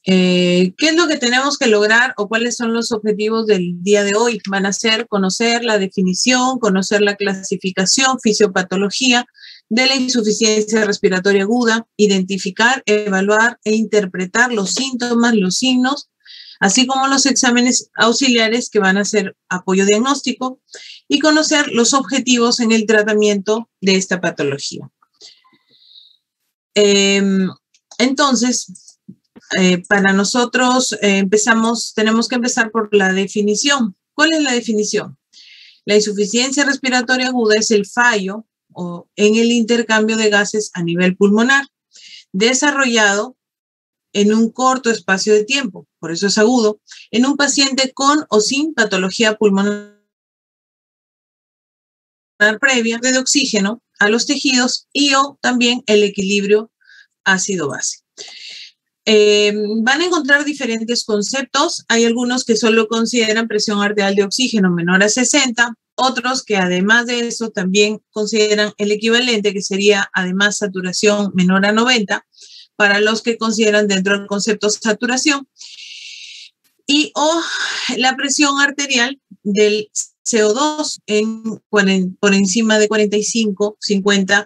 ¿Qué es lo que tenemos que lograr o cuáles son los objetivos del día de hoy? Van a ser conocer la definición, conocer la clasificación, fisiopatología de la insuficiencia respiratoria aguda, identificar, evaluar e interpretar los síntomas, los signos, así como los exámenes auxiliares que van a ser apoyo diagnóstico y conocer los objetivos en el tratamiento de esta patología. Entonces, para nosotros tenemos que empezar por la definición. ¿Cuál es la definición? La insuficiencia respiratoria aguda es el fallo en el intercambio de gases a nivel pulmonar, desarrollado en un corto espacio de tiempo, por eso es agudo, en un paciente con o sin patología pulmonar previa de oxígeno a los tejidos y o también el equilibrio ácido-base. Van a encontrar diferentes conceptos. Hay algunos que solo consideran presión arterial de oxígeno menor a 60, otros que además de eso también consideran el equivalente, que sería además saturación menor a 90, para los que consideran dentro del concepto saturación, y o la presión arterial del CO2 por encima de 45, 50,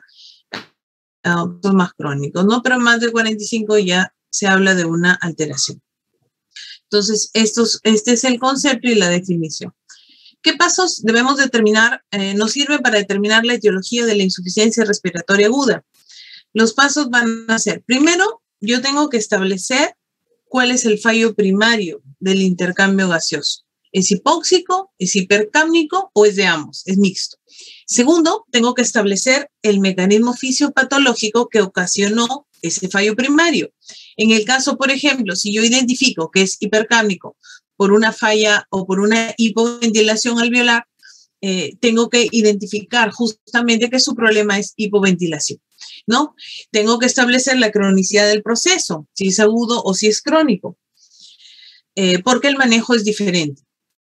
son más crónicos, ¿no? Pero más de 45 ya se habla de una alteración. Entonces, este es el concepto y la definición. ¿Qué pasos debemos determinar? Nos sirve para determinar la etiología de la insuficiencia respiratoria aguda. Los pasos van a ser, primero, yo tengo que establecer cuál es el fallo primario del intercambio gaseoso. ¿Es hipóxico, es hipercápnico o es de ambos? Es mixto. Segundo, tengo que establecer el mecanismo fisiopatológico que ocasionó ese fallo primario. En el caso, por ejemplo, si yo identifico que es hipercápnico por una falla o por una hipoventilación alveolar, tengo que identificar justamente que su problema es hipoventilación, ¿no? Tengo que establecer la cronicidad del proceso, si es agudo o si es crónico, porque el manejo es diferente.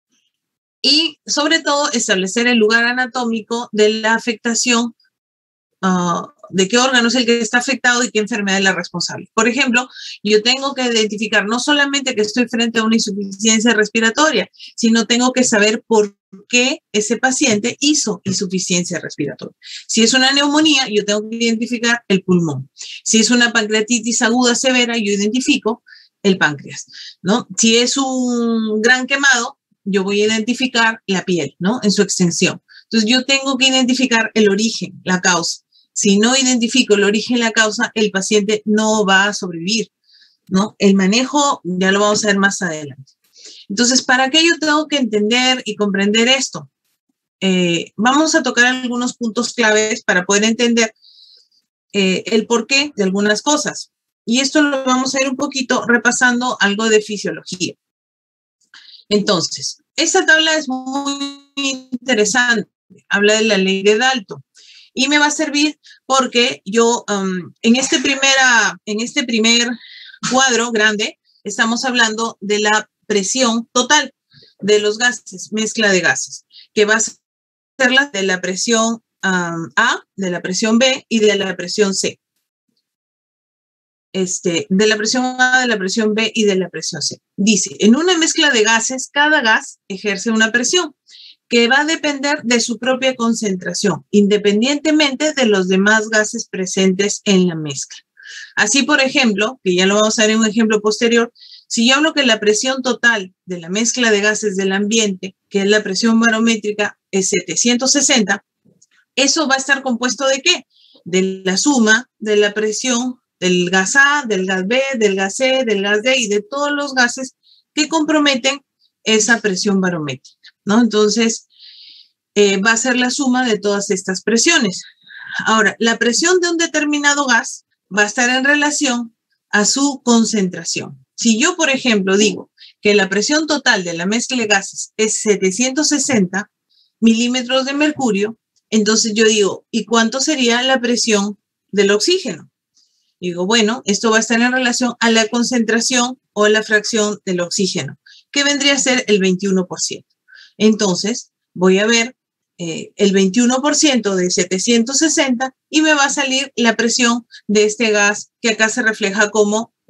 Y sobre todo establecer el lugar anatómico de la afectación, de qué órgano es el que está afectado y qué enfermedad es la responsable. Por ejemplo, yo tengo que identificar no solamente que estoy frente a una insuficiencia respiratoria, sino tengo que saber por qué ese paciente hizo insuficiencia respiratoria. Si es una neumonía, yo tengo que identificar el pulmón. Si es una pancreatitis aguda severa, yo identifico el páncreas, ¿no? Si es un gran quemado, yo voy a identificar la piel, ¿no? En su extensión. Entonces, yo tengo que identificar el origen, la causa. Si no identifico el origen y la causa, el paciente no va a sobrevivir, ¿no? El manejo ya lo vamos a ver más adelante. Entonces, ¿para qué yo tengo que entender y comprender esto? Vamos a tocar algunos puntos claves para poder entender el porqué de algunas cosas. Y esto lo vamos a ir un poquito repasando algo de fisiología. Entonces, esta tabla es muy interesante. Habla de la ley de Dalton. Y me va a servir porque yo en este primer cuadro grande estamos hablando de la presión total de los gases, mezcla de gases, que va a ser la de la presión A, de la presión B y de la presión C. De la presión A, de la presión B y de la presión C. Dice, en una mezcla de gases, cada gas ejerce una presión que va a depender de su propia concentración, independientemente de los demás gases presentes en la mezcla. Así, por ejemplo, que ya lo vamos a ver en un ejemplo posterior, si yo hablo que la presión total de la mezcla de gases del ambiente, que es la presión barométrica, es 760, eso va a estar compuesto ¿de qué? De la suma de la presión del gas A, del gas B, del gas C, del gas D y de todos los gases que comprometen esa presión barométrica, ¿no? Entonces, va a ser la suma de todas estas presiones. Ahora, la presión de un determinado gas va a estar en relación a su concentración. Si yo, por ejemplo, digo que la presión total de la mezcla de gases es 760 milímetros de mercurio, entonces yo digo, ¿y cuánto sería la presión del oxígeno? Digo, bueno, esto va a estar en relación a la concentración o la fracción del oxígeno, que vendría a ser el 21%. Entonces, voy a ver el 21% de 760 y me va a salir la presión de este gas, que acá se refleja como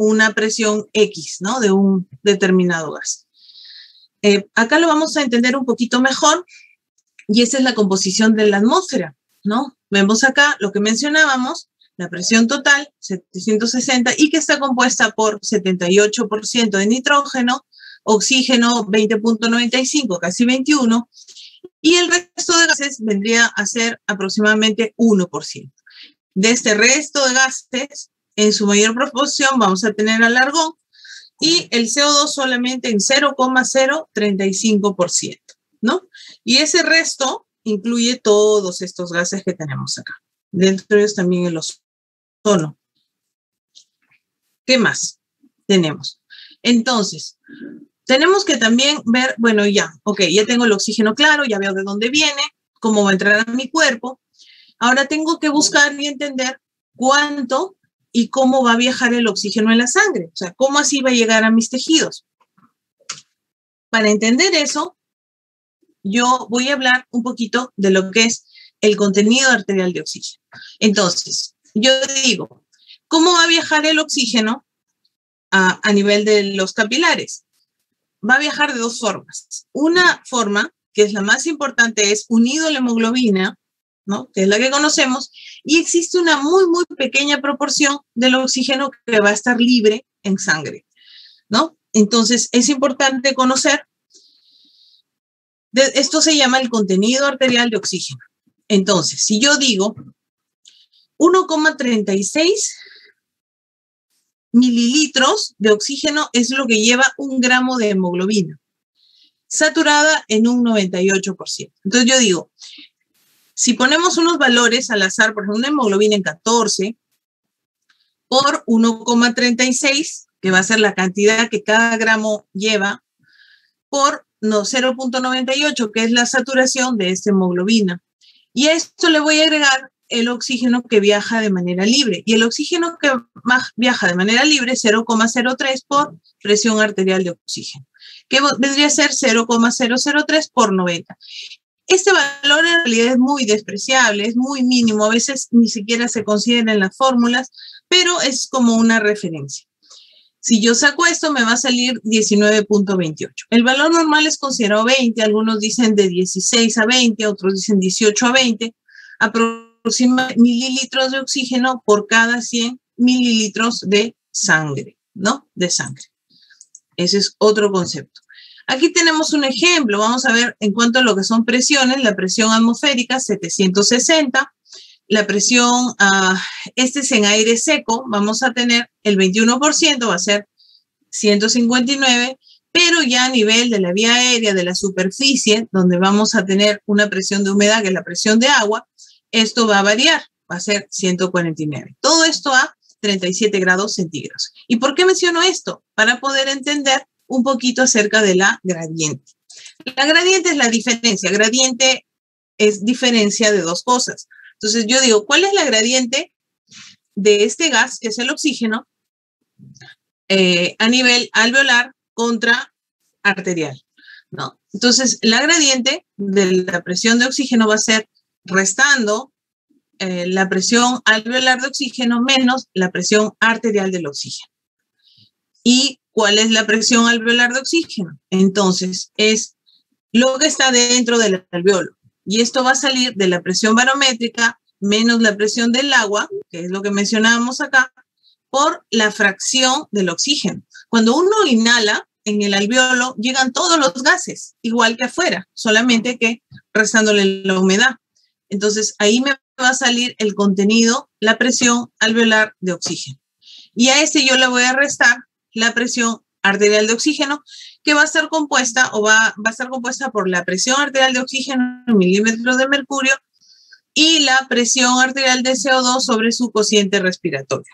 una presión X, ¿no? De un determinado gas. Acá lo vamos a entender un poquito mejor y esa es la composición de la atmósfera, ¿no? Vemos acá lo que mencionábamos, la presión total, 760, y que está compuesta por 78% de nitrógeno, oxígeno 20.95, casi 21, y el resto de gases vendría a ser aproximadamente 1%. De este resto de gases, en su mayor proporción vamos a tener al argón y el CO2 solamente en 0,035%, ¿no? Y ese resto incluye todos estos gases que tenemos acá. Dentro de ellos también el ozono. ¿Qué más tenemos? Entonces, tenemos que también ver, bueno, ya tengo el oxígeno claro, ya veo de dónde viene, cómo va a entrar a mi cuerpo. Ahora tengo que buscar y entender cuánto y cómo va a viajar el oxígeno en la sangre. O sea, cómo así va a llegar a mis tejidos. Para entender eso, yo voy a hablar un poquito de lo que es el contenido arterial de oxígeno. Entonces, yo digo, ¿cómo va a viajar el oxígeno a nivel de los capilares? Va a viajar de dos formas. Una forma, que es la más importante, es unido a la hemoglobina, ¿no? Que es la que conocemos, y existe una muy, muy pequeña proporción del oxígeno que va a estar libre en sangre, ¿no? Entonces, es importante conocer, esto se llama el contenido arterial de oxígeno. Entonces, si yo digo 1,36 mililitros de oxígeno es lo que lleva 1 gramo de hemoglobina, saturada en un 98%. Entonces yo digo, si ponemos unos valores al azar, por ejemplo, una hemoglobina en 14 por 1,36, que va a ser la cantidad que cada gramo lleva, por 0,98, que es la saturación de esta hemoglobina. Y a esto le voy a agregar el oxígeno que viaja de manera libre. Y el oxígeno que viaja de manera libre, 0,03 por presión arterial de oxígeno, que vendría a ser 0,003 por 90. Este valor en realidad es muy despreciable, es muy mínimo, a veces ni siquiera se considera en las fórmulas, pero es como una referencia. Si yo saco esto, me va a salir 19.28. El valor normal es considerado 20, algunos dicen de 16 a 20, otros dicen 18 a 20, aproximadamente mililitros de oxígeno por cada 100 mililitros de sangre, ¿no? De sangre. Ese es otro concepto. Aquí tenemos un ejemplo, vamos a ver en cuanto a lo que son presiones, la presión atmosférica 760, la presión, este es en aire seco, vamos a tener el 21%, va a ser 159, pero ya a nivel de la vía aérea, de la superficie, donde vamos a tener una presión de humedad, que es la presión de agua, esto va a variar, va a ser 149. Todo esto a 37 grados centígrados. ¿Y por qué menciono esto? Para poder entender un poquito acerca de la gradiente. La gradiente es la diferencia. Gradiente es diferencia de dos cosas. Entonces yo digo, ¿cuál es la gradiente de este gas, que es el oxígeno, a nivel alveolar contra arterial, ¿no? Entonces la gradiente de la presión de oxígeno va a ser restando la presión alveolar de oxígeno menos la presión arterial del oxígeno. ¿Y cuál es la presión alveolar de oxígeno? Entonces es lo que está dentro del alveolo. Y esto va a salir de la presión barométrica menos la presión del agua, que es lo que mencionábamos acá, por la fracción del oxígeno. Cuando uno inhala, en el alveolo llegan todos los gases, igual que afuera, solamente que restándole la humedad. Entonces, ahí me va a salir el contenido, la presión alveolar de oxígeno. Y a este yo le voy a restar la presión arterial de oxígeno, que va a estar compuesta por la presión arterial de oxígeno en milímetros de mercurio y la presión arterial de CO2 sobre su cociente respiratorio.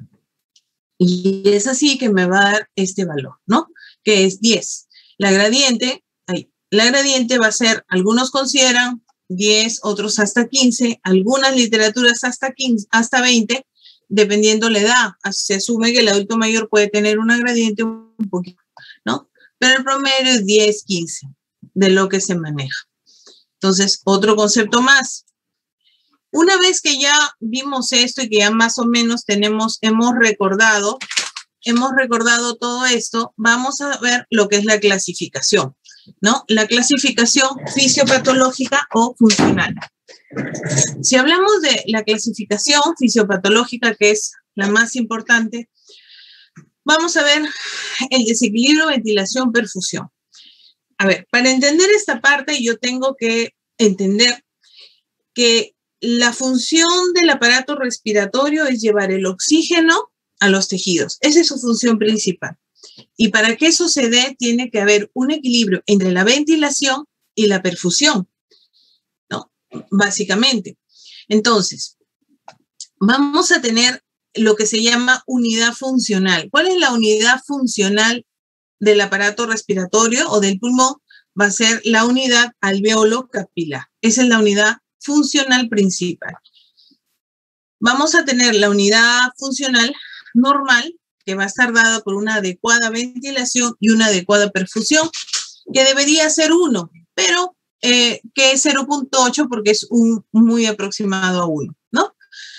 Y es así que me va a dar este valor, ¿no? Que es 10. La gradiente va a ser, algunos consideran 10, otros hasta 15, algunas literaturas hasta 15, hasta 20, dependiendo la edad. Se asume que el adulto mayor puede tener una gradiente un poquito, ¿no? Pero el promedio es 10, 15 de lo que se maneja. Entonces, otro concepto más. Una vez que ya vimos esto y que ya más o menos hemos recordado hemos recordado todo esto, vamos a ver lo que es la clasificación, ¿no? La clasificación fisiopatológica o funcional. Si hablamos de la clasificación fisiopatológica, que es la más importante, vamos a ver el desequilibrio ventilación-perfusión. A ver, para entender esta parte, yo tengo que entender que la función del aparato respiratorio es llevar el oxígeno a los tejidos. Esa es su función principal. Y para que eso se dé, tiene que haber un equilibrio entre la ventilación y la perfusión, ¿no? Básicamente. Entonces, vamos a tener lo que se llama unidad funcional. ¿Cuál es la unidad funcional del aparato respiratorio o del pulmón? Va a ser la unidad alveolo-capilar. Esa es la unidad funcional principal. Vamos a tener la unidad funcional normal, que va a estar dada por una adecuada ventilación y una adecuada perfusión, que debería ser 1, pero que es 0.8 porque es muy aproximado a 1, ¿no?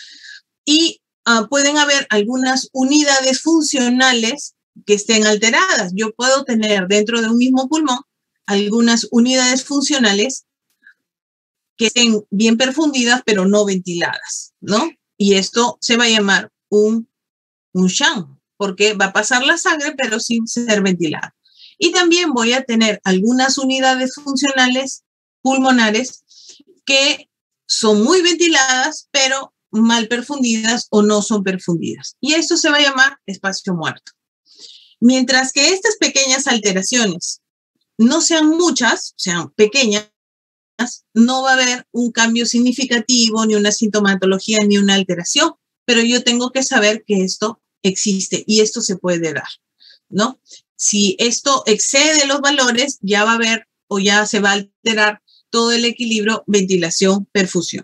Y pueden haber algunas unidades funcionales que estén alteradas. Yo puedo tener dentro de un mismo pulmón algunas unidades funcionales que estén bien perfundidas, pero no ventiladas, ¿no? Y esto se va a llamar un shunt, porque va a pasar la sangre, pero sin ser ventilada. Y también voy a tener algunas unidades funcionales pulmonares que son muy ventiladas, pero mal perfundidas o no son perfundidas. Y esto se va a llamar espacio muerto. Mientras que estas pequeñas alteraciones no sean muchas, sean pequeñas, no va a haber un cambio significativo, ni una sintomatología, ni una alteración, pero yo tengo que saber que esto existe y esto se puede dar, ¿no? Si esto excede los valores, ya va a haber o ya se va a alterar todo el equilibrio ventilación-perfusión.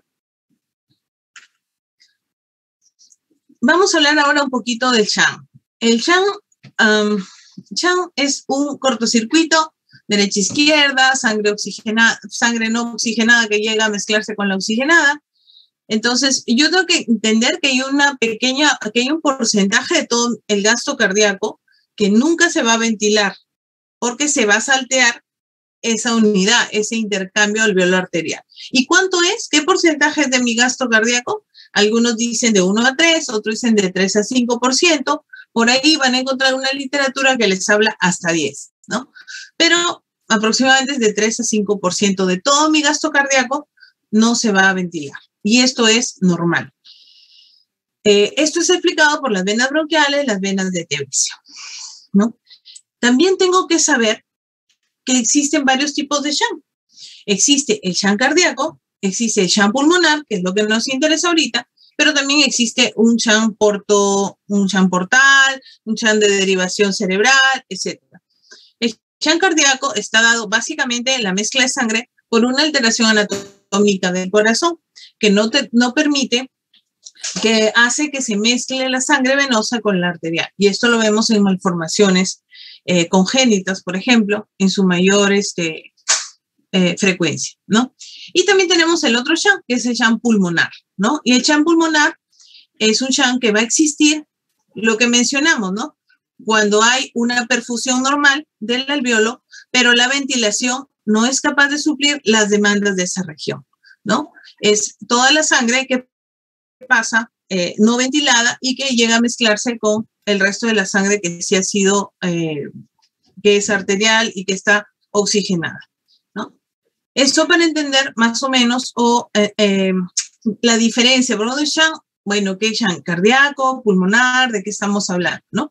Vamos a hablar ahora un poquito del shunt. El shunt es un cortocircuito derecha-izquierda, sangre oxigenada, sangre no oxigenada que llega a mezclarse con la oxigenada. Entonces, yo tengo que entender que hay que hay un porcentaje de todo el gasto cardíaco que nunca se va a ventilar porque se va a saltear esa unidad, ese intercambio alveolar arterial. ¿Y cuánto es? ¿Qué porcentaje es de mi gasto cardíaco? Algunos dicen de 1 a 3, otros dicen de 3 a 5%. Por ahí van a encontrar una literatura que les habla hasta 10, ¿no? Pero aproximadamente es de 3 a 5% de todo mi gasto cardíaco no se va a ventilar. Y esto es normal. Esto es explicado por las venas bronquiales, las venas de Tebecio, ¿no? También tengo que saber que existen varios tipos de shunt. Existe el shunt cardíaco, existe el shunt pulmonar, que es lo que nos interesa ahorita, pero también existe un shunt portal, un shunt de derivación cerebral, etc. El shunt cardíaco está dado básicamente en la mezcla de sangre por una alteración anatómica del corazón que no permite, que hace que se mezcle la sangre venosa con la arterial. Y esto lo vemos en malformaciones congénitas, por ejemplo, en su mayor frecuencia, ¿no? Y también tenemos el otro shunt, que es el shunt pulmonar, ¿no? Y el shunt pulmonar es un shunt que va a existir, lo que mencionamos, ¿no? Cuando hay una perfusión normal del alveolo, pero la ventilación no es capaz de suplir las demandas de esa región, ¿no? Es toda la sangre que pasa no ventilada y que llega a mezclarse con el resto de la sangre que sí ha sido, que es arterial y que está oxigenada, ¿no? Esto para entender más o menos la diferencia, ¿por dónde es shunt? Bueno, ¿qué es shunt? Cardíaco, pulmonar, ¿de qué estamos hablando, no?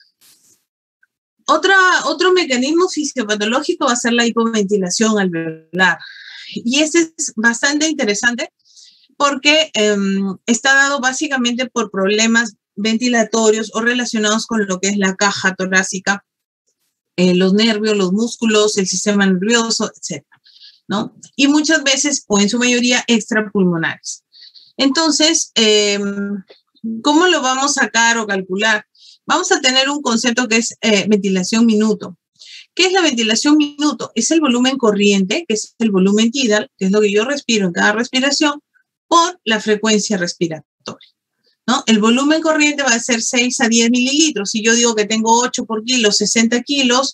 Otro mecanismo fisiopatológico va a ser la hipoventilación alveolar. Y este es bastante interesante porque está dado básicamente por problemas ventilatorios o relacionados con lo que es la caja torácica, los nervios, los músculos, el sistema nervioso, etc., ¿no? Y muchas veces, o en su mayoría, extrapulmonares. Entonces, ¿cómo lo vamos a sacar o calcular? Vamos a tener un concepto que es ventilación minuto. ¿Qué es la ventilación minuto? Es el volumen corriente, que es el volumen tidal, que es lo que yo respiro en cada respiración, por la frecuencia respiratoria, ¿no? El volumen corriente va a ser 6 a 10 mililitros. Si yo digo que tengo 8 por kilo, 60 kilos,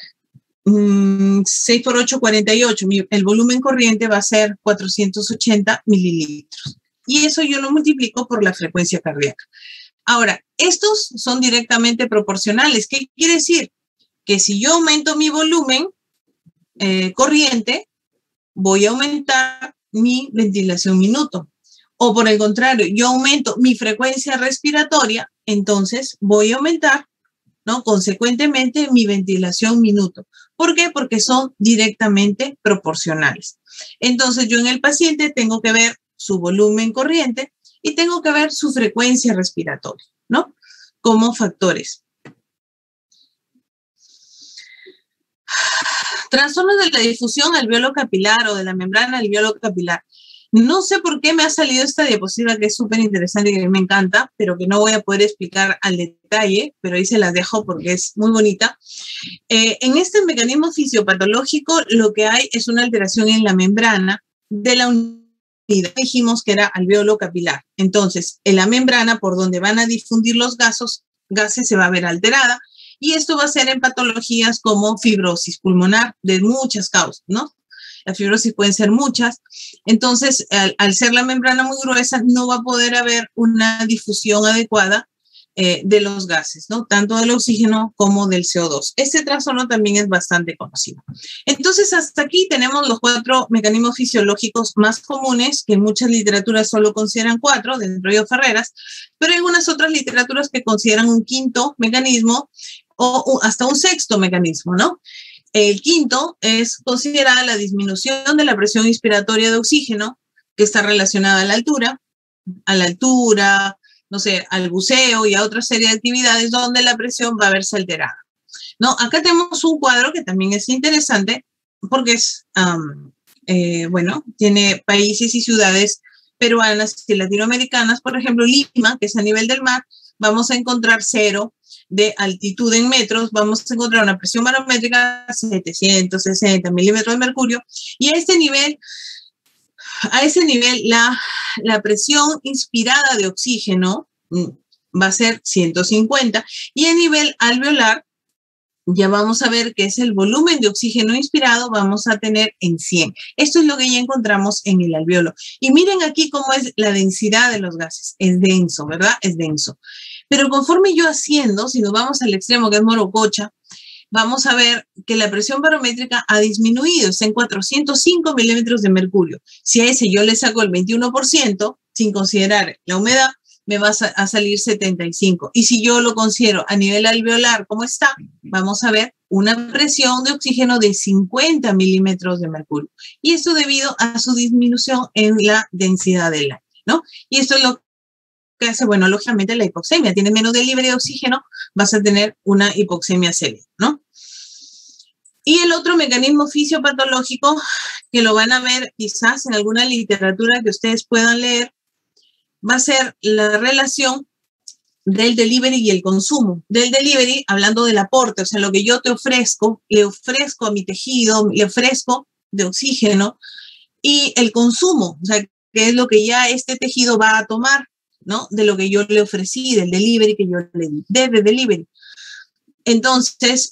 6 por 8, 48. El volumen corriente va a ser 480 mililitros. Y eso yo lo multiplico por la frecuencia cardíaca. Ahora, estos son directamente proporcionales. ¿Qué quiere decir? Que si yo aumento mi volumen corriente, voy a aumentar mi ventilación minuto. O por el contrario, yo aumento mi frecuencia respiratoria, entonces voy a aumentar, ¿no? Consecuentemente, mi ventilación minuto. ¿Por qué? Porque son directamente proporcionales. Entonces, yo en el paciente tengo que ver su volumen corriente y tengo que ver su frecuencia respiratoria, ¿no? Como factores. Trastornos de la difusión alveolo capilar o de la membrana alveolo capilar. No sé por qué me ha salido esta diapositiva que es súper interesante y que me encanta, pero que no voy a poder explicar al detalle, pero ahí se las dejo porque es muy bonita. En este mecanismo fisiopatológico lo que hay es una alteración en la membrana de la unidad. Dijimos que era alveolo capilar. Entonces, en la membrana por donde van a difundir los gases se va a ver alterada. Y esto va a ser en patologías como fibrosis pulmonar de muchas causas, ¿no? Las fibrosis pueden ser muchas. Entonces, al ser la membrana muy gruesa, no va a poder haber una difusión adecuada de los gases, ¿no? Tanto del oxígeno como del CO2. Este trastorno también es bastante conocido. Entonces, hasta aquí tenemos los 4 mecanismos fisiológicos más comunes, que en muchas literaturas solo consideran 4, dentro de Ferreras, pero hay algunas otras literaturas que consideran un 5º mecanismo o hasta un 6º mecanismo, ¿no? El 5º es considerada la disminución de la presión inspiratoria de oxígeno, que está relacionada a la altura, no sé, al buceo y a otra serie de actividades donde la presión va a verse alterada, ¿no? Acá tenemos un cuadro que también es interesante porque es, bueno, tiene países y ciudades peruanas y latinoamericanas. Por ejemplo, Lima, que es a nivel del mar, vamos a encontrar 0 de altitud en metros, vamos a encontrar una presión barométrica 760 milímetros de mercurio, y a ese nivel la presión inspirada de oxígeno va a ser 150, y a nivel alveolar ya vamos a ver que es el volumen de oxígeno inspirado, vamos a tener en 100. Esto es lo que ya encontramos en el alveolo. Y miren aquí cómo es la densidad de los gases. Es denso, ¿verdad? Es denso. Pero conforme yo asciendo, si nos vamos al extremo que es Morococha, vamos a ver que la presión barométrica ha disminuido, está en 405 milímetros de mercurio. Si a ese yo le saco el 21%, sin considerar la humedad, me va a salir 75. Y si yo lo considero a nivel alveolar, ¿cómo está? Vamos a ver una presión de oxígeno de 50 milímetros de mercurio. Y esto debido a su disminución en la densidad del aire, ¿no? Y esto es lo que hace, bueno, lógicamente la hipoxemia. Tienes menos delivery de oxígeno, vas a tener una hipoxemia severa, ¿no? Y el otro mecanismo fisiopatológico, que lo van a ver quizás en alguna literatura que ustedes puedan leer, va a ser la relación del delivery y el consumo. Del delivery, hablando del aporte, o sea, lo que yo te ofrezco, le ofrezco a mi tejido, le ofrezco de oxígeno, y el consumo, o sea, que es lo que ya este tejido va a tomar, ¿no? De lo que yo le ofrecí, del delivery que yo le di, desde delivery. Entonces,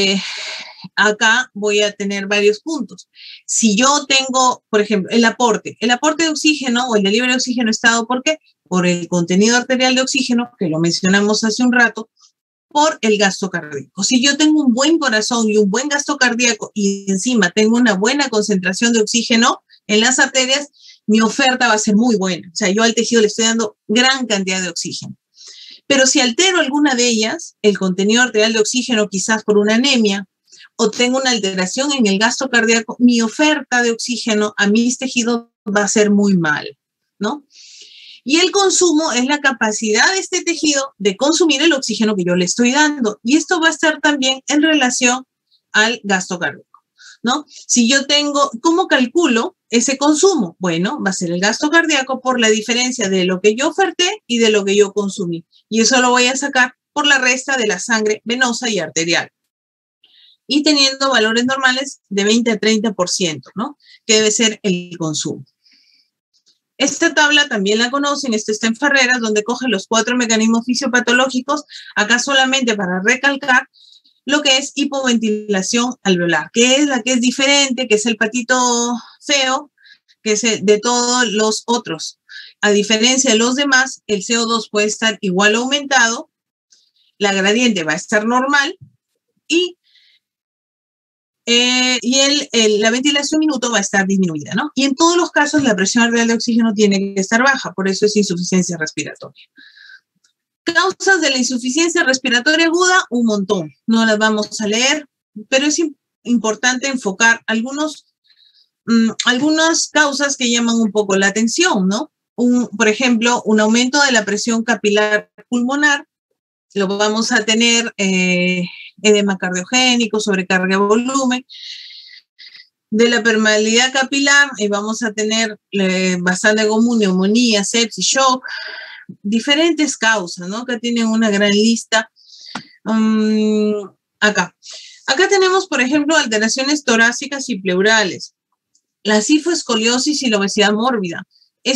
acá voy a tener varios puntos. Si yo tengo, por ejemplo, el aporte de oxígeno o el delivery de oxígeno está dado, ¿por qué? Por el contenido arterial de oxígeno, que lo mencionamos hace un rato, por el gasto cardíaco. Si yo tengo un buen corazón y un buen gasto cardíaco y encima tengo una buena concentración de oxígeno en las arterias, mi oferta va a ser muy buena. O sea, yo al tejido le estoy dando gran cantidad de oxígeno. Pero si altero alguna de ellas, el contenido arterial de oxígeno, quizás por una anemia, o tengo una alteración en el gasto cardíaco, mi oferta de oxígeno a mis tejidos va a ser muy mal, ¿no? Y el consumo es la capacidad de este tejido de consumir el oxígeno que yo le estoy dando. Y esto va a estar también en relación al gasto cardíaco, ¿no? Si yo tengo, ¿cómo calculo ese consumo? Bueno, va a ser el gasto cardíaco por la diferencia de lo que yo oferté y de lo que yo consumí. Y eso lo voy a sacar por la resta de la sangre venosa y arterial. Y teniendo valores normales de 20 a 30%, ¿no? Que debe ser el consumo. Esta tabla también la conocen, esta está en Ferreras, donde coge los 4 mecanismos fisiopatológicos, acá solamente para recalcar lo que es hipoventilación alveolar, que es la que es diferente, que es el patito feo, que es de todos los otros. A diferencia de los demás, el CO2 puede estar igual o aumentado, la gradiente va a estar normal y la ventilación minuto va a estar disminuida, ¿no? Y en todos los casos la presión arterial de oxígeno tiene que estar baja, por eso es insuficiencia respiratoria. Causas de la insuficiencia respiratoria aguda, un montón. No las vamos a leer, pero es importante enfocar algunas causas que llaman un poco la atención, ¿no? Por ejemplo, un aumento de la presión capilar pulmonar, lo vamos a tener edema cardiogénico, sobrecarga de volumen. De la permeabilidad capilar, vamos a tener bastante común neumonía, sepsis, shock, diferentes causas, ¿no? Acá tienen una gran lista. Acá tenemos, por ejemplo, alteraciones torácicas y pleurales, la cifoescoliosis y la obesidad mórbida.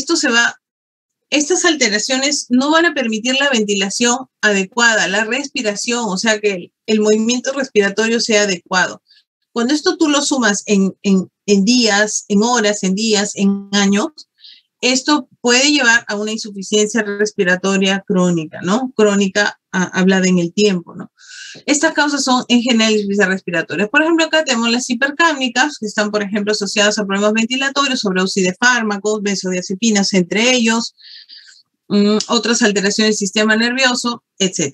Estas alteraciones no van a permitir la ventilación adecuada, la respiración, o sea que el movimiento respiratorio sea adecuado. Cuando esto tú lo sumas en días, en horas, en días, en años, esto puede llevar a una insuficiencia respiratoria crónica, ¿no? Crónica hablada en el tiempo, ¿no? Estas causas son en general insuficiencias respiratorias. Por ejemplo, acá tenemos las hipercápnicas, que están, por ejemplo, asociadas a problemas ventilatorios, sobredosis de fármacos, benzodiazepinas entre ellos, otras alteraciones del sistema nervioso, etc.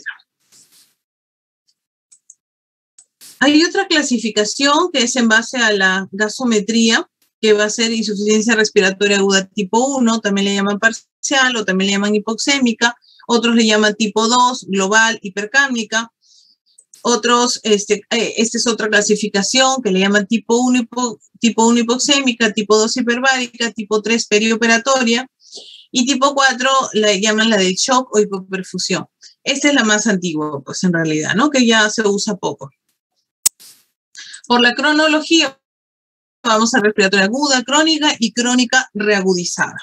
Hay otra clasificación que es en base a la gasometría, que va a ser insuficiencia respiratoria aguda tipo 1, también le llaman parcial o también le llaman hipoxémica, otros le llaman tipo 2, global, hipercápnica, otros, esta es otra clasificación que le llaman tipo 1 hipoxémica, tipo 2 hiperbárica, tipo 3 perioperatoria, y tipo 4 la llaman la del shock o hipoperfusión. Esta es la más antigua, pues en realidad, ¿no? Que ya se usa poco. Por la cronología, vamos a respiratoria aguda, crónica y crónica reagudizada.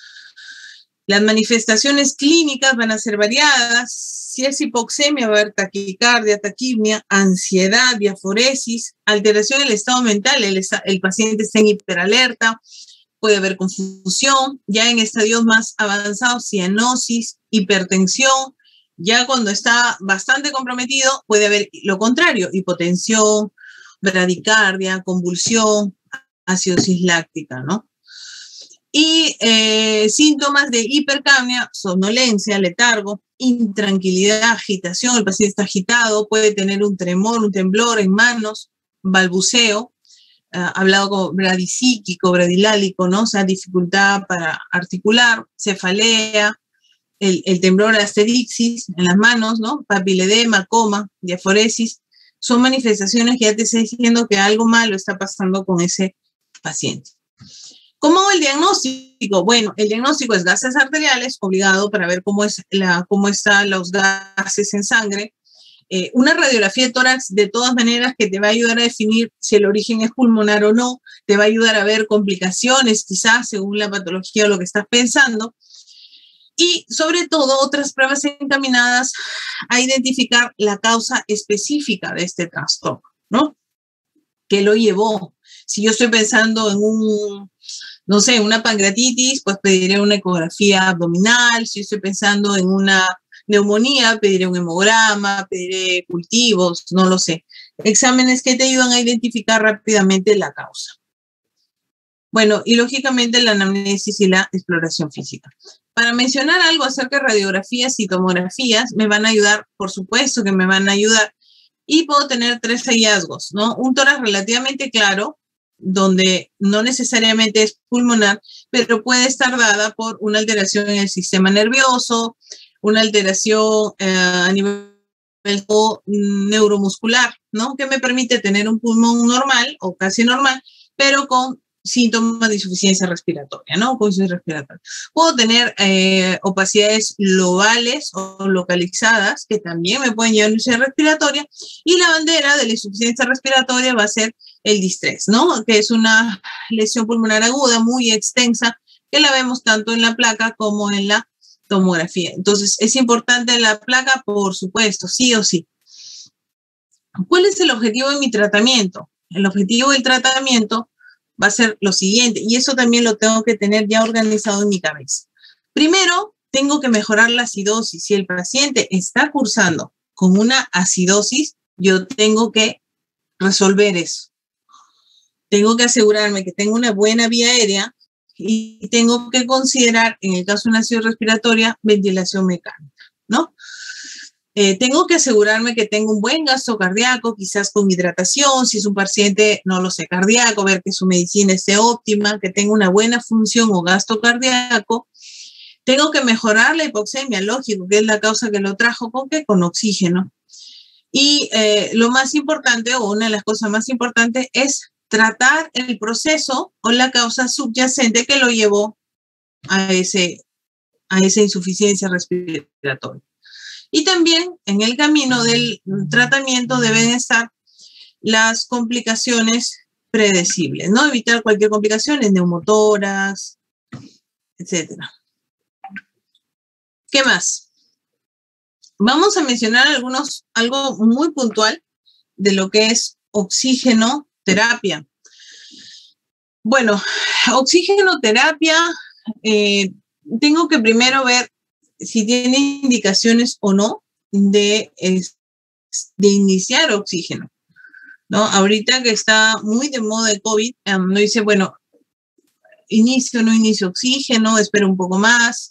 Las manifestaciones clínicas van a ser variadas. Si es hipoxemia, va a haber taquicardia, taquipnia, ansiedad, diaforesis, alteración del estado mental, el paciente está en hiperalerta, puede haber confusión, ya en estadios más avanzados, cianosis, hipertensión, ya cuando está bastante comprometido puede haber lo contrario, hipotensión, bradicardia, convulsión, acidosis láctica, ¿no? Y síntomas de hipercapnia, somnolencia, letargo, intranquilidad, agitación, el paciente está agitado, puede tener un tremor, un temblor en manos, balbuceo, hablado como bradisíquico, bradilálico, ¿no? O sea, dificultad para articular, cefalea, el temblor, la asterixis en las manos, ¿no? Papiledema, coma, diaforesis, son manifestaciones que ya te está diciendo que algo malo está pasando con ese paciente. ¿Cómo el diagnóstico? Bueno, el diagnóstico es gases arteriales, obligado para ver cómo están los gases en sangre. Una radiografía de tórax, de todas maneras, que te va a ayudar a definir si el origen es pulmonar o no, te va a ayudar a ver complicaciones, quizás, según la patología o lo que estás pensando. Y, sobre todo, otras pruebas encaminadas a identificar la causa específica de este trastorno, ¿no? ¿Qué lo llevó? Si yo estoy pensando en una pancreatitis, pues pediré una ecografía abdominal. Si estoy pensando en una neumonía, pediré un hemograma, pediré cultivos, no lo sé. Exámenes que te ayudan a identificar rápidamente la causa. Bueno, y lógicamente la anamnesis y la exploración física. Para mencionar algo acerca de radiografías y tomografías, me van a ayudar, por supuesto que me van a ayudar, y puedo tener 3 hallazgos, ¿no? Un tórax relativamente claro, donde no necesariamente es pulmonar, pero puede estar dada por una alteración en el sistema nervioso, una alteración a nivel neuromuscular, ¿no? Que me permite tener un pulmón normal o casi normal, pero con síntomas de insuficiencia respiratoria, ¿no? Con insuficiencia respiratoria. Puedo tener opacidades lobales o localizadas, que también me pueden llevar a insuficiencia respiratoria, y la bandera de la insuficiencia respiratoria va a ser el distrés, ¿no? Que es una lesión pulmonar aguda muy extensa, que la vemos tanto en la placa como en la tomografía. Entonces, ¿es importante la placa? Por supuesto, sí o sí. ¿Cuál es el objetivo de mi tratamiento? El objetivo del tratamiento va a ser lo siguiente, y eso también lo tengo que tener ya organizado en mi cabeza. Primero, tengo que mejorar la acidosis. Si el paciente está cursando con una acidosis, yo tengo que resolver eso. Tengo que asegurarme que tengo una buena vía aérea y tengo que considerar, en el caso de una acidosis respiratoria, ventilación mecánica, ¿no? Tengo que asegurarme que tengo un buen gasto cardíaco, quizás con hidratación, si es un paciente, no lo sé, cardíaco, ver que su medicina esté óptima, que tenga una buena función o gasto cardíaco. Tengo que mejorar la hipoxemia, lógico, que es la causa que lo trajo, ¿con qué? Con oxígeno. Y lo más importante, o una de las cosas más importantes, es tratar el proceso o la causa subyacente que lo llevó a esa insuficiencia respiratoria. Y también en el camino del tratamiento deben estar las complicaciones predecibles, ¿no? Evitar cualquier complicación, neumotórax, etcétera. ¿Qué más? Vamos a mencionar algo muy puntual de lo que es oxigenoterapia. Bueno, oxigenoterapia, tengo que primero ver si tiene indicaciones o no de iniciar oxígeno, ¿no? Ahorita que está muy de moda el COVID, no dice, bueno, inicio o no inicio oxígeno, espero un poco más.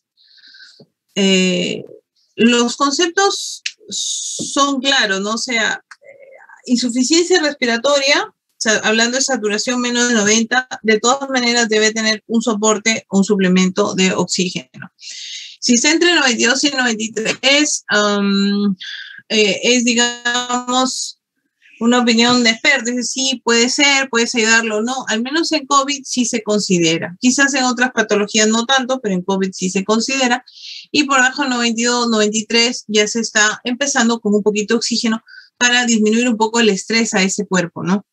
Los conceptos son claros, ¿no? O sea, insuficiencia respiratoria, o sea, hablando de saturación menos de 90, de todas maneras debe tener un soporte o un suplemento de oxígeno. Si está entre 92 y 93, es, digamos, una opinión de expertos. Sí, puede ser, puedes ayudarlo o no. Al menos en COVID sí se considera. Quizás en otras patologías no tanto, pero en COVID sí se considera. Y por debajo de 92, 93 ya se está empezando con un poquito de oxígeno para disminuir un poco el estrés a ese cuerpo, ¿no?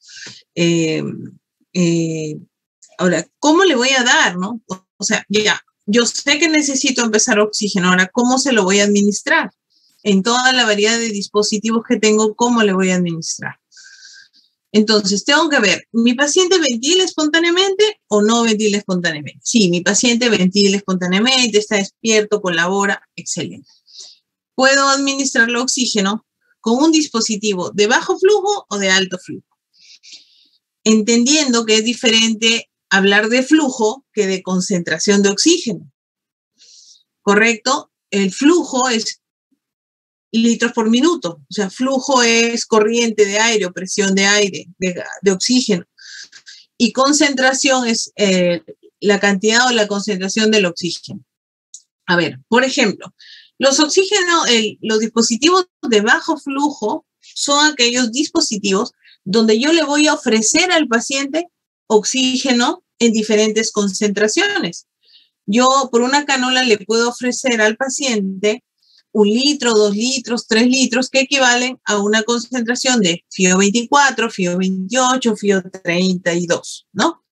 Ahora, ¿cómo le voy a dar, no? O sea, ya. Yo sé que necesito empezar oxígeno. Ahora, ¿cómo se lo voy a administrar? En toda la variedad de dispositivos que tengo, ¿cómo le voy a administrar? Entonces, tengo que ver, ¿mi paciente ventila espontáneamente o no ventila espontáneamente? Sí, mi paciente ventila espontáneamente, está despierto, colabora, excelente. Puedo administrarle oxígeno con un dispositivo de bajo flujo o de alto flujo. Entendiendo que es diferente hablar de flujo que de concentración de oxígeno. ¿Correcto? El flujo es litros por minuto. O sea, flujo es corriente de aire o presión de aire, de oxígeno. Y concentración es la cantidad o la concentración del oxígeno. A ver, por ejemplo, los dispositivos de bajo flujo son aquellos dispositivos donde yo le voy a ofrecer al paciente oxígeno en diferentes concentraciones. Yo por una cánula le puedo ofrecer al paciente 1 litro, 2 litros, 3 litros, que equivalen a una concentración de FiO 24, FiO 28, FiO 32, ¿no?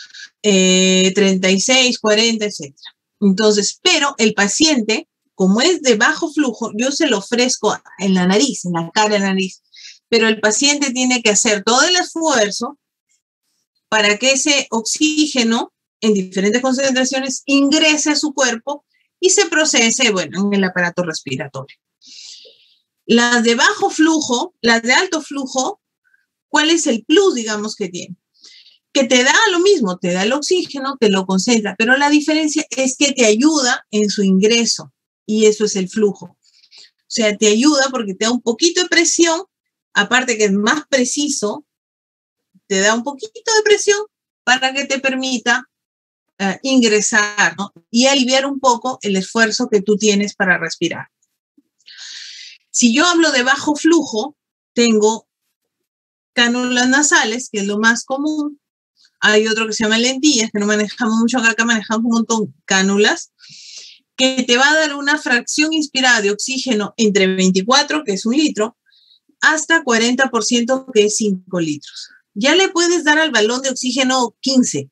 36, 40, etc. Entonces, pero el paciente, como es de bajo flujo, yo se lo ofrezco en la nariz, en la cara de la nariz, pero el paciente tiene que hacer todo el esfuerzo para que ese oxígeno en diferentes concentraciones ingrese a su cuerpo y se procese, bueno, en el aparato respiratorio. Las de bajo flujo, las de alto flujo, ¿cuál es el plus, digamos, que tiene? Que te da lo mismo, te da el oxígeno, te lo concentra, pero la diferencia es que te ayuda en su ingreso, y eso es el flujo. O sea, te ayuda porque te da un poquito de presión, aparte que es más preciso, te da un poquito de presión para que te permita ingresar, ¿no? Y aliviar un poco el esfuerzo que tú tienes para respirar. Si yo hablo de bajo flujo, tengo cánulas nasales, que es lo más común. Hay otro que se llama lentillas, que no manejamos mucho acá manejamos un montón cánulas, que te va a dar una fracción inspirada de oxígeno entre 24, que es 1 litro, hasta 40%, que es 5 litros. Ya le puedes dar al balón de oxígeno 15,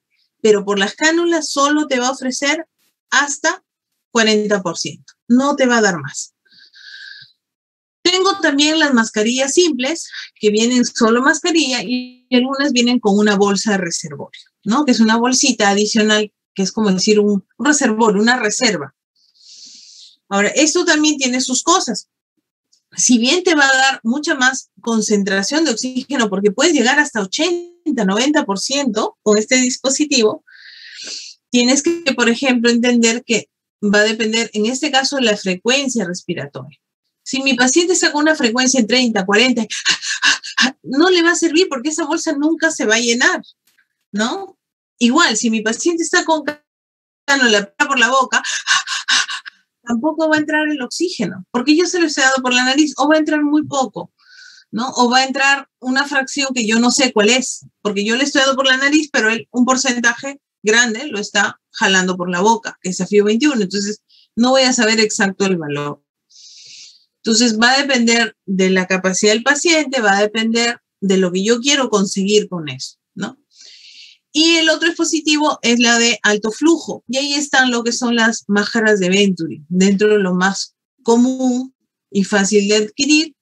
pero por las cánulas solo te va a ofrecer hasta 40%. No te va a dar más. Tengo también las mascarillas simples, que vienen solo mascarilla y algunas vienen con una bolsa de reservorio, ¿no? Que es una bolsita adicional, que es como decir un reservorio, una reserva. Ahora, esto también tiene sus cosas. Si bien te va a dar mucha más concentración de oxígeno, porque puedes llegar hasta 80, 90% con este dispositivo, tienes que, por ejemplo, entender que va a depender, en este caso, de la frecuencia respiratoria. Si mi paciente está con una frecuencia en 30, 40, no le va a servir porque esa bolsa nunca se va a llenar, ¿no? Igual, si mi paciente está con cánula por la boca, tampoco va a entrar el oxígeno, porque yo se lo he dado por la nariz, o va a entrar muy poco, ¿no? O va a entrar una fracción que yo no sé cuál es, porque yo le estoy dando por la nariz, pero él un porcentaje grande lo está jalando por la boca, que es desafío 21, entonces no voy a saber exacto el valor. Entonces va a depender de la capacidad del paciente, va a depender de lo que yo quiero conseguir con eso, ¿no? Y el otro dispositivo es la de alto flujo. Y ahí están lo que son las máscaras de Venturi, dentro de lo más común y fácil de adquirir,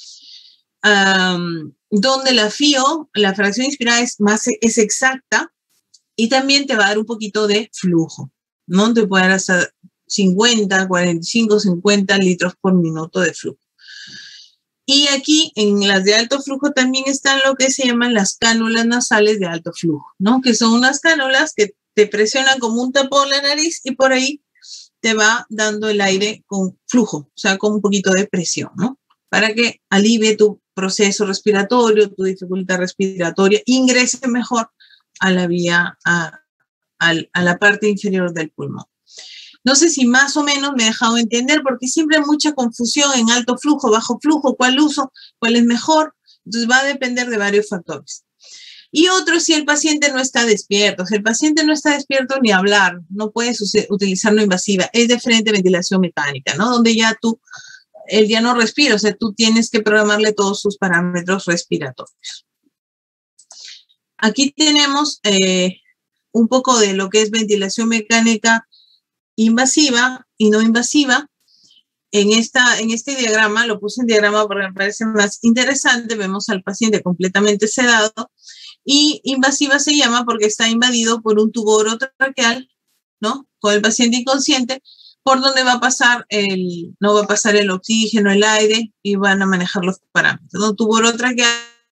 donde la FIO, la fracción inspirada, es exacta y también te va a dar un poquito de flujo, ¿no? Te puede dar hasta 50, 45, 50 litros por minuto de flujo. Y aquí en las de alto flujo también están lo que se llaman las cánulas nasales de alto flujo, ¿no? Que son unas cánulas que te presionan como un tapón la nariz y por ahí te va dando el aire con flujo, o sea, con un poquito de presión, ¿no? Para que alivie tu proceso respiratorio, tu dificultad respiratoria, ingrese mejor a la vía, a la parte inferior del pulmón. No sé si más o menos me he dejado entender, porque siempre hay mucha confusión en alto flujo, bajo flujo, cuál uso, cuál es mejor. Entonces va a depender de varios factores. Y otro, si el paciente no está despierto. Si el paciente no está despierto, ni hablar, no puedes utilizar no invasiva. Es de frente ventilación mecánica, ¿no? Donde ya él ya no respira, o sea, tú tienes que programarle todos sus parámetros respiratorios. Aquí tenemos un poco de lo que es ventilación mecánica invasiva y no invasiva. En este diagrama, lo puse en diagrama porque me parece más interesante, vemos al paciente completamente sedado y invasiva se llama porque está invadido por un tubo orotraqueal, ¿no? Con el paciente inconsciente, por donde va a pasar no va a pasar el oxígeno, el aire y van a manejar los parámetros, ¿no? Tubo orotraqueal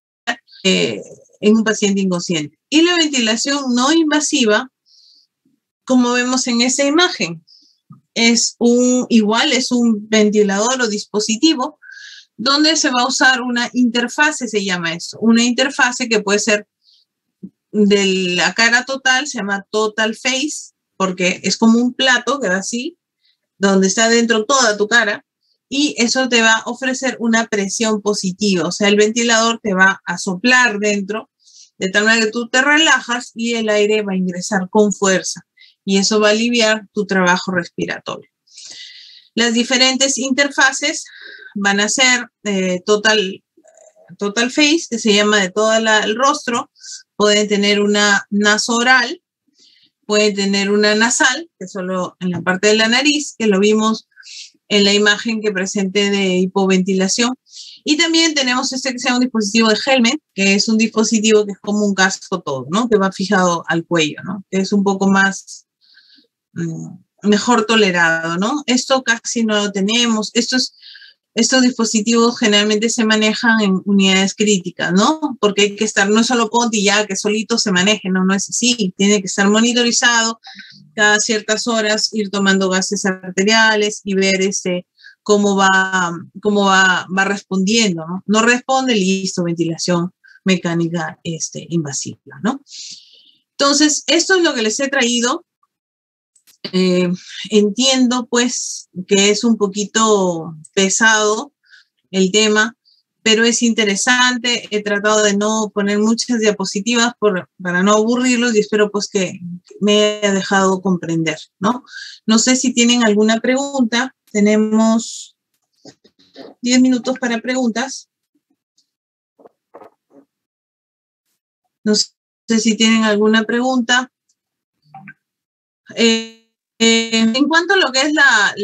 en un paciente inconsciente. Y la ventilación no invasiva, como vemos en esa imagen, es un ventilador o dispositivo donde se va a usar una interfase, se llama eso, una interfase que puede ser de la cara total, se llama total face, porque es como un plato que va así, donde está dentro toda tu cara, y eso te va a ofrecer una presión positiva, o sea, el ventilador te va a soplar dentro, de tal manera que tú te relajas y el aire va a ingresar con fuerza. Y eso va a aliviar tu trabajo respiratorio. Las diferentes interfaces van a ser total face, que se llama de todo el rostro. Pueden tener una nasooral, pueden tener una nasal, que es solo en la parte de la nariz, que lo vimos en la imagen que presenté de hipoventilación. Y también tenemos que se llama un dispositivo de helmet, que es un dispositivo que es como un casco todo, ¿no? Que va fijado al cuello, ¿no? Que es un poco más mejor tolerado, ¿no? Esto casi no lo tenemos. Estos dispositivos generalmente se manejan en unidades críticas, ¿no? Porque hay que estar, no es solo ponte y ya que solito se maneje, no es así. Tiene que estar monitorizado cada ciertas horas, ir tomando gases arteriales y ver cómo va respondiendo, ¿no? No responde, listo, ventilación mecánica invasiva, ¿no? Entonces, esto es lo que les he traído. Entiendo pues que es un poquito pesado el tema, pero es interesante. He tratado de no poner muchas diapositivas para no aburrirlos y espero pues que me haya dejado comprender, ¿no? No sé si tienen alguna pregunta. Tenemos 10 minutos para preguntas. No sé si tienen alguna pregunta. En cuanto a lo que es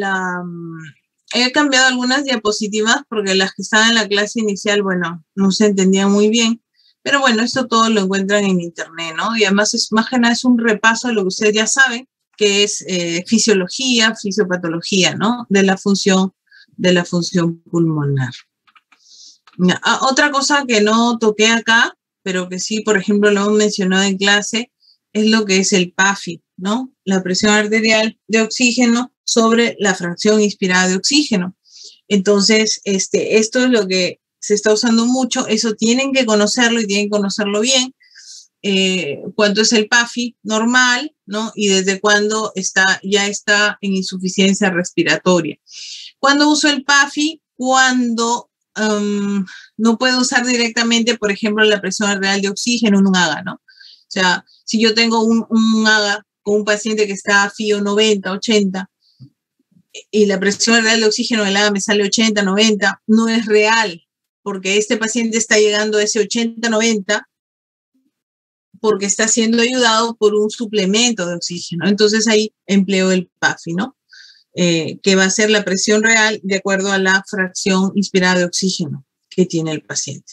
he cambiado algunas diapositivas porque las que estaban en la clase inicial, bueno, no se entendían muy bien. Pero bueno, esto todo lo encuentran en internet, ¿no? Y además es más que nada es un repaso de lo que ustedes ya saben, que es fisiología, fisiopatología, ¿no? De la función pulmonar. Otra cosa que no toqué acá, pero que sí, por ejemplo, lo hemos mencionado en clase, es lo que es el PAFI, ¿no? La presión arterial de oxígeno sobre la fracción inspirada de oxígeno. Entonces, esto es lo que se está usando mucho, eso tienen que conocerlo y tienen que conocerlo bien. Cuánto es el PAFI normal, ¿no? Y desde cuándo ya está en insuficiencia respiratoria. ¿Cuándo uso el PAFI? Cuando no puedo usar directamente, por ejemplo, la presión arterial de oxígeno en un AGA, ¿no? O sea, si yo tengo un AGA con un paciente que está FIO 90, 80, y la presión arterial de oxígeno del AGA me sale 80, 90, no es real, porque este paciente está llegando a ese 80, 90 porque está siendo ayudado por un suplemento de oxígeno. Entonces ahí empleo el PAFI, ¿no? Que va a ser la presión real de acuerdo a la fracción inspirada de oxígeno que tiene el paciente.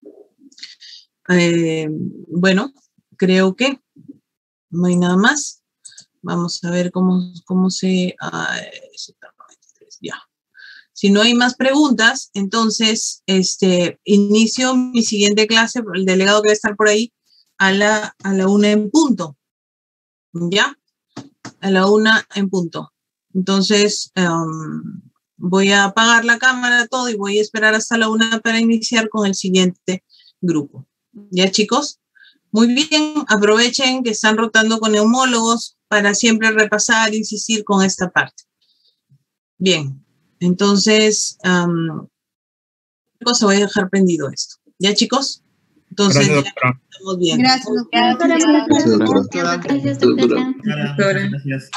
Bueno, creo que no hay nada más. Vamos a ver cómo se... ya. Si no hay más preguntas, entonces inicio mi siguiente clase, el delegado que va a estar por ahí, a la 1 en punto. ¿Ya? A la 1 en punto. Entonces, voy a apagar la cámara, todo, y voy a esperar hasta la 1 para iniciar con el siguiente grupo. ¿Ya, chicos? Muy bien, aprovechen que están rotando con neumólogos para siempre repasar, insistir con esta parte. Bien, entonces, voy a dejar prendido esto. ¿Ya, chicos? Entonces, gracias, ya estamos bien. Gracias, doctora. Gracias, doctora. Gracias.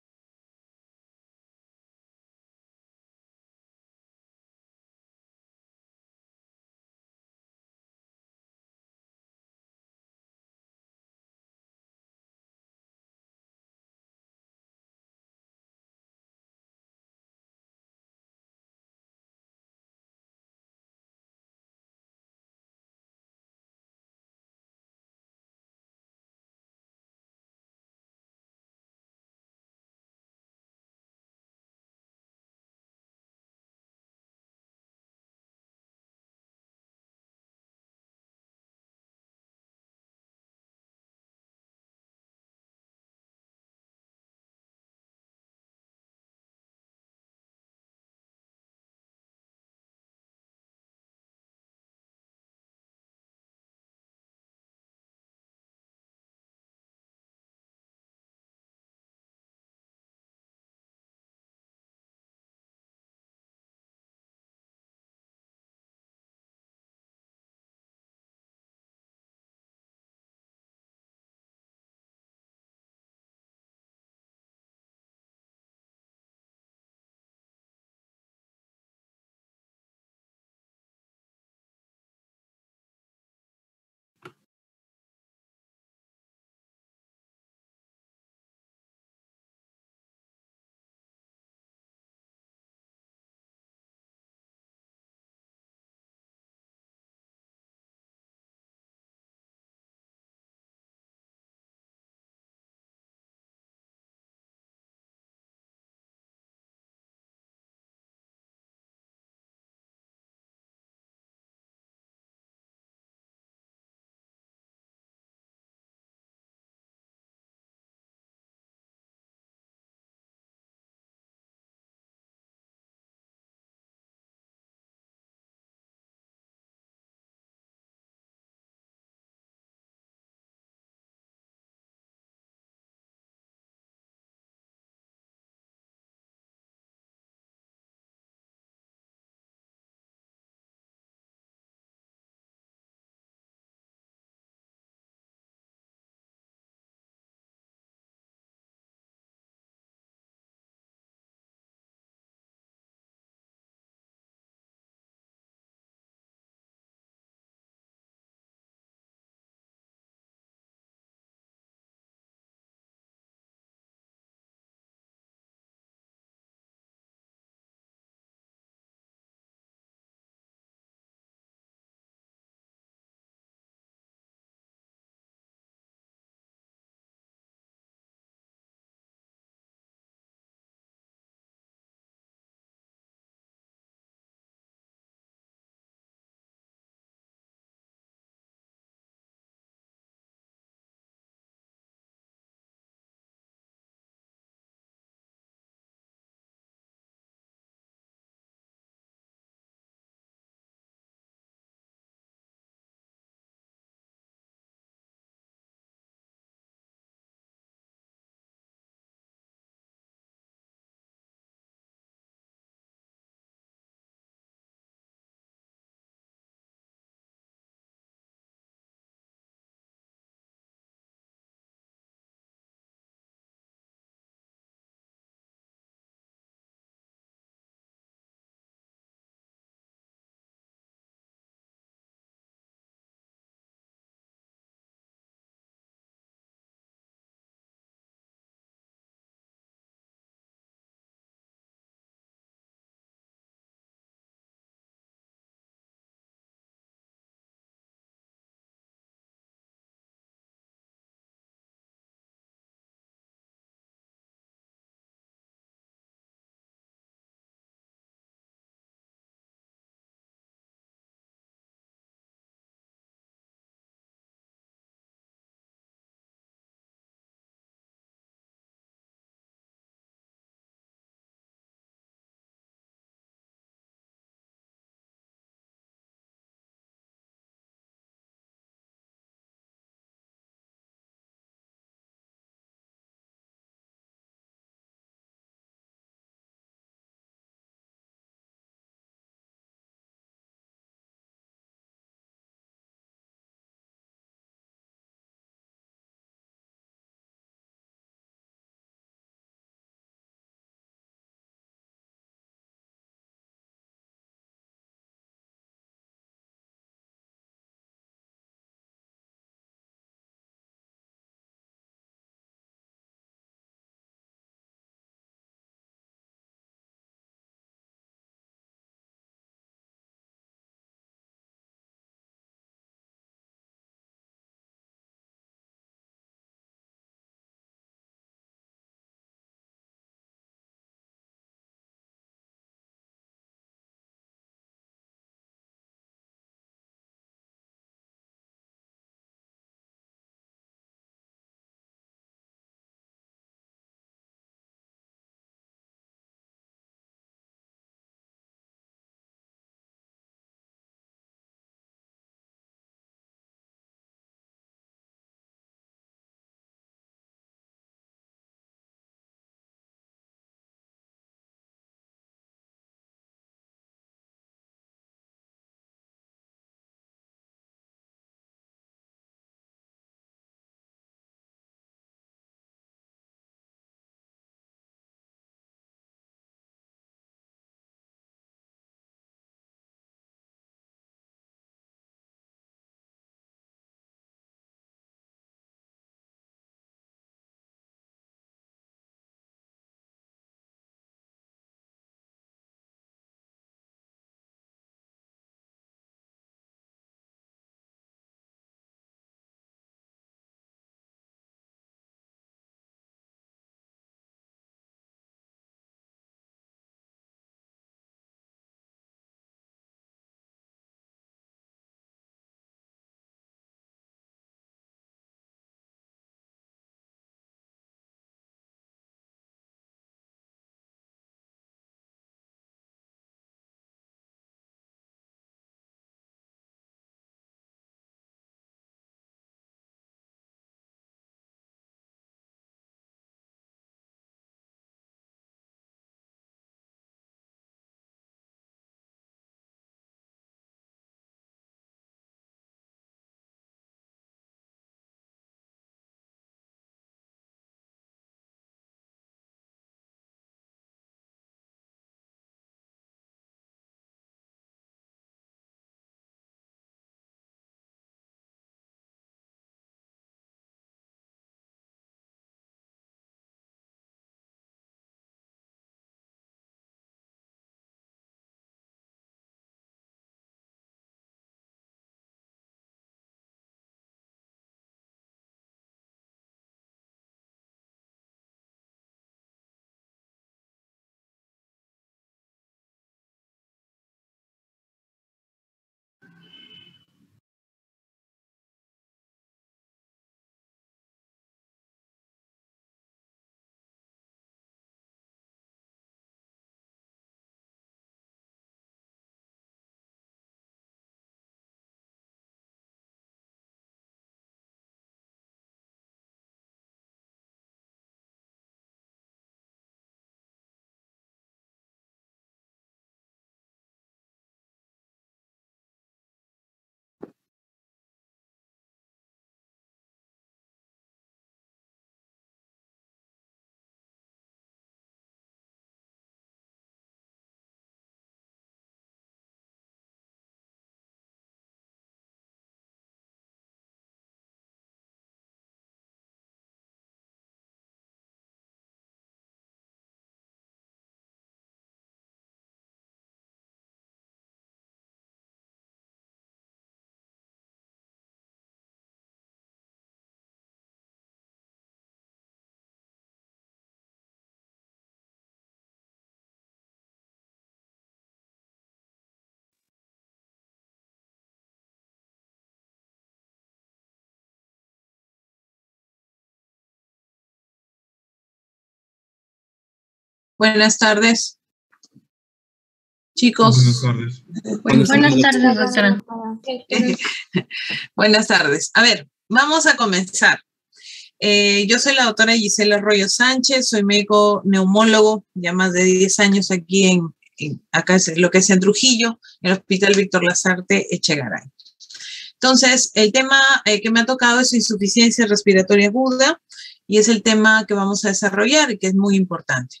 Buenas tardes. Chicos. Buenas tardes, doctora. Buenas tardes. A ver, vamos a comenzar. Yo soy la doctora Gisela Arroyo Sánchez, soy médico neumólogo, ya más de 10 años aquí acá es lo que es en Trujillo, en el Hospital Víctor Lasarte Echegaray. Entonces, el tema que me ha tocado es insuficiencia respiratoria aguda y es el tema que vamos a desarrollar y que es muy importante.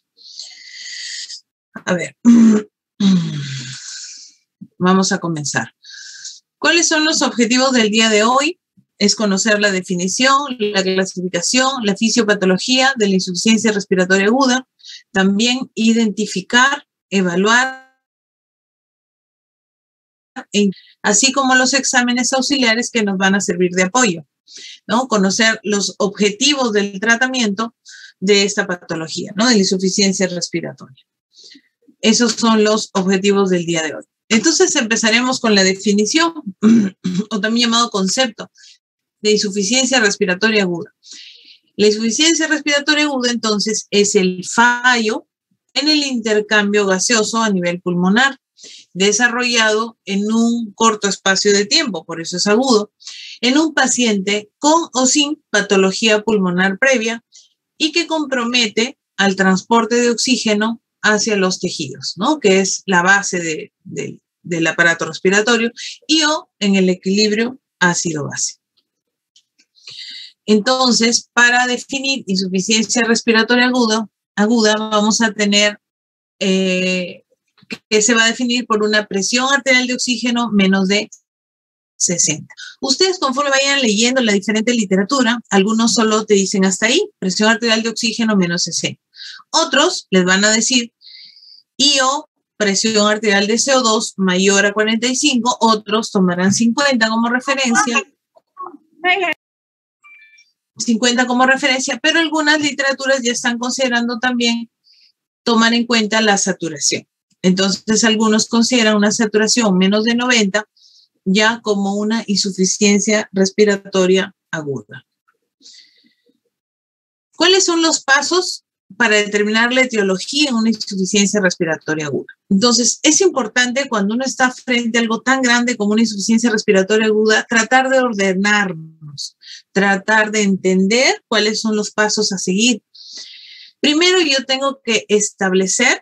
A ver, vamos a comenzar. ¿Cuáles son los objetivos del día de hoy? Es conocer la definición, la clasificación, la fisiopatología de la insuficiencia respiratoria aguda, también identificar, evaluar, así como los exámenes auxiliares que nos van a servir de apoyo, ¿no? Conocer los objetivos del tratamiento de esta patología, ¿no? De la insuficiencia respiratoria. Esos son los objetivos del día de hoy. Entonces empezaremos con la definición, o también llamado concepto, de insuficiencia respiratoria aguda. La insuficiencia respiratoria aguda, entonces, es el fallo en el intercambio gaseoso a nivel pulmonar, desarrollado en un corto espacio de tiempo, por eso es agudo, en un paciente con o sin patología pulmonar previa y que compromete al transporte de oxígeno hacia los tejidos, ¿no? Que es la base del aparato respiratorio, y o en el equilibrio ácido-base. Entonces, para definir insuficiencia respiratoria aguda vamos a tener que se va a definir por una presión arterial de oxígeno menos de 60. Ustedes, conforme vayan leyendo la diferente literatura, algunos solo te dicen hasta ahí, presión arterial de oxígeno menos 60. Otros les van a decir y o presión arterial de CO2 mayor a 45, otros tomarán 50 como referencia. 50 como referencia, pero algunas literaturas ya están considerando también tomar en cuenta la saturación. Entonces, algunos consideran una saturación menos de 90 ya como una insuficiencia respiratoria aguda. ¿Cuáles son los pasos para determinar la etiología en una insuficiencia respiratoria aguda? Entonces, es importante cuando uno está frente a algo tan grande como una insuficiencia respiratoria aguda, tratar de ordenarnos, tratar de entender cuáles son los pasos a seguir. Primero, yo tengo que establecer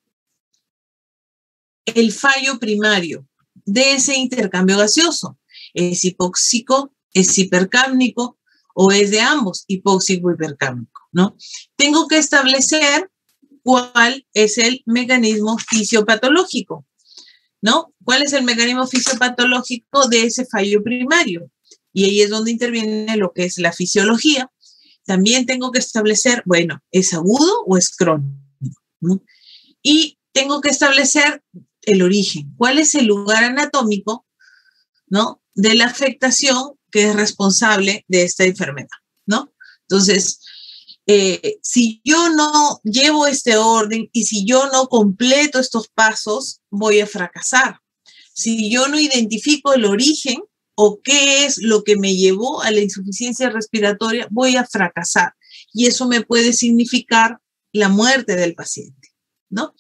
el fallo primario de ese intercambio gaseoso. ¿Es hipóxico, es hipercápnico o es de ambos, hipóxico y hipercápnico, ¿no? Tengo que establecer cuál es el mecanismo fisiopatológico, ¿no? ¿Cuál es el mecanismo fisiopatológico de ese fallo primario? Y ahí es donde interviene lo que es la fisiología. También tengo que establecer, bueno, ¿es agudo o es crónico? ¿No? Y tengo que establecer el origen. ¿Cuál es el lugar anatómico, ¿no? De la afectación que es responsable de esta enfermedad, ¿no? Entonces, si yo no llevo este orden y si yo no completo estos pasos, voy a fracasar. Si yo no identifico el origen o qué es lo que me llevó a la insuficiencia respiratoria, voy a fracasar. Y eso me puede significar la muerte del paciente, ¿no?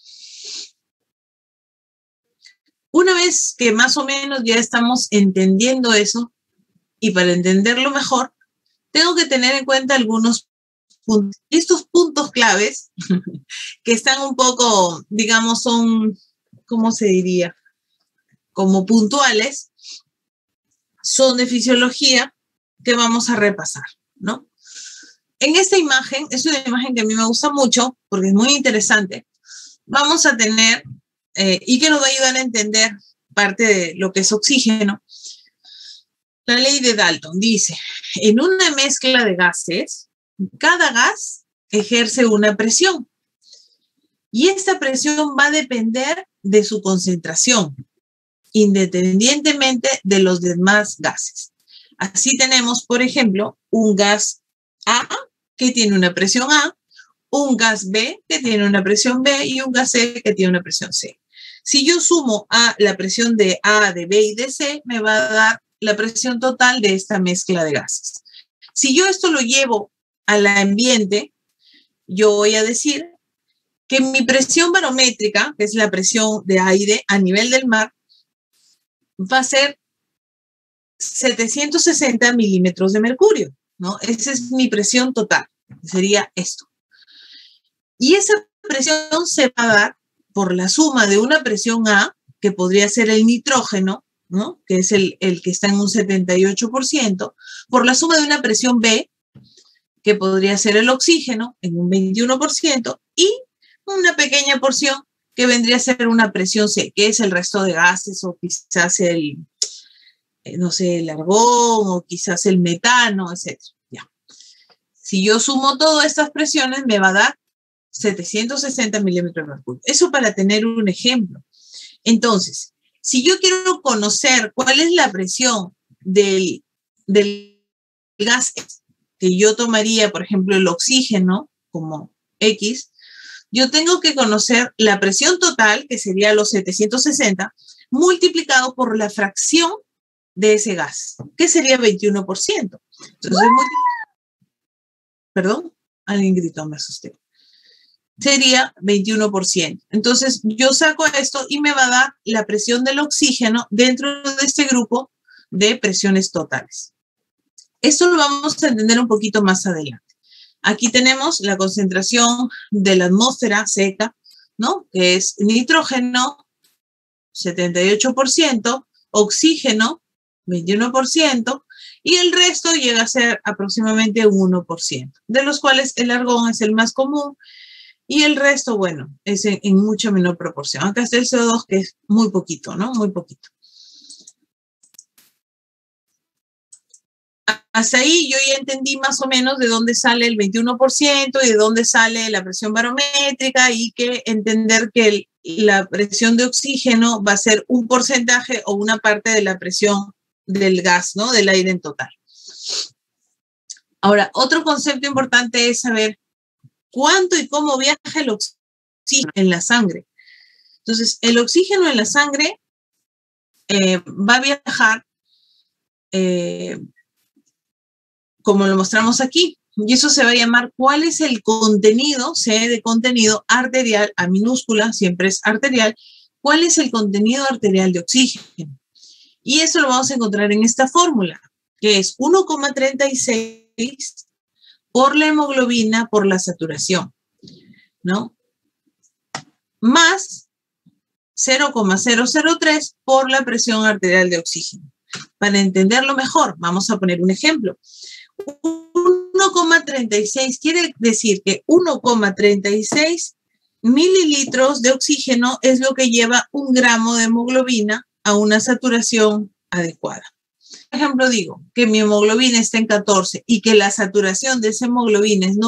Una vez que más o menos ya estamos entendiendo eso, y para entenderlo mejor, tengo que tener en cuenta algunos puntos. Estos puntos claves, que están un poco, digamos, son, ¿cómo se diría? Como puntuales, son de fisiología que vamos a repasar, ¿no? En esta imagen, es una imagen que a mí me gusta mucho porque es muy interesante. Vamos a tener, y que nos va a ayudar a entender parte de lo que es oxígeno. La ley de Dalton dice, en una mezcla de gases, cada gas ejerce una presión. Y esta presión va a depender de su concentración, independientemente de los demás gases. Así tenemos, por ejemplo, un gas A que tiene una presión A, un gas B que tiene una presión B y un gas C que tiene una presión C. Si yo sumo a la presión de A, de B y de C, me va a dar la presión total de esta mezcla de gases. Si yo esto lo llevo al ambiente, yo voy a decir que mi presión barométrica, que es la presión de aire a nivel del mar, va a ser 760 milímetros de mercurio, ¿no? Esa es mi presión total, sería esto. Y esa presión se va a dar por la suma de una presión A, que podría ser el nitrógeno, ¿no? Que es el que está en un 78%, por la suma de una presión B, que podría ser el oxígeno en un 21%, y una pequeña porción que vendría a ser una presión C, que es el resto de gases o quizás no sé, el argón o quizás el metano, etc. Ya. Si yo sumo todas estas presiones, me va a dar 760 milímetros de mercurio. Eso para tener un ejemplo. Entonces, si yo quiero conocer cuál es la presión del gas que yo tomaría, por ejemplo, el oxígeno como X, yo tengo que conocer la presión total, que sería los 760, multiplicado por la fracción de ese gas, que sería 21%. Entonces, perdón, alguien gritó, me asusté. Sería 21%. Entonces, yo saco esto y me va a dar la presión del oxígeno dentro de este grupo de presiones totales. Esto lo vamos a entender un poquito más adelante. Aquí tenemos la concentración de la atmósfera seca, ¿no? Que es nitrógeno, 78%, oxígeno, 21%, y el resto llega a ser aproximadamente 1%, de los cuales el argón es el más común, y el resto, bueno, es en mucha menor proporción. Acá está el CO2, que es muy poquito, ¿no? Muy poquito. Hasta ahí yo ya entendí más o menos de dónde sale el 21% y de dónde sale la presión barométrica, y que entender que la presión de oxígeno va a ser un porcentaje o una parte de la presión del gas, ¿no? Del aire en total. Ahora, otro concepto importante es saber cuánto y cómo viaja el oxígeno en la sangre. Entonces, el oxígeno en la sangre va a viajar como lo mostramos aquí, y eso se va a llamar cuál es el contenido, C de contenido arterial, A minúscula, siempre es arterial, cuál es el contenido arterial de oxígeno. Y eso lo vamos a encontrar en esta fórmula, que es 1,36 por la hemoglobina por la saturación, ¿no? Más 0,003 por la presión arterial de oxígeno. Para entenderlo mejor, vamos a poner un ejemplo. 1,36 quiere decir que 1,36 mililitros de oxígeno es lo que lleva 1 gramo de hemoglobina a una saturación adecuada. Por ejemplo, digo que mi hemoglobina está en 14 y que la saturación de esa hemoglobina es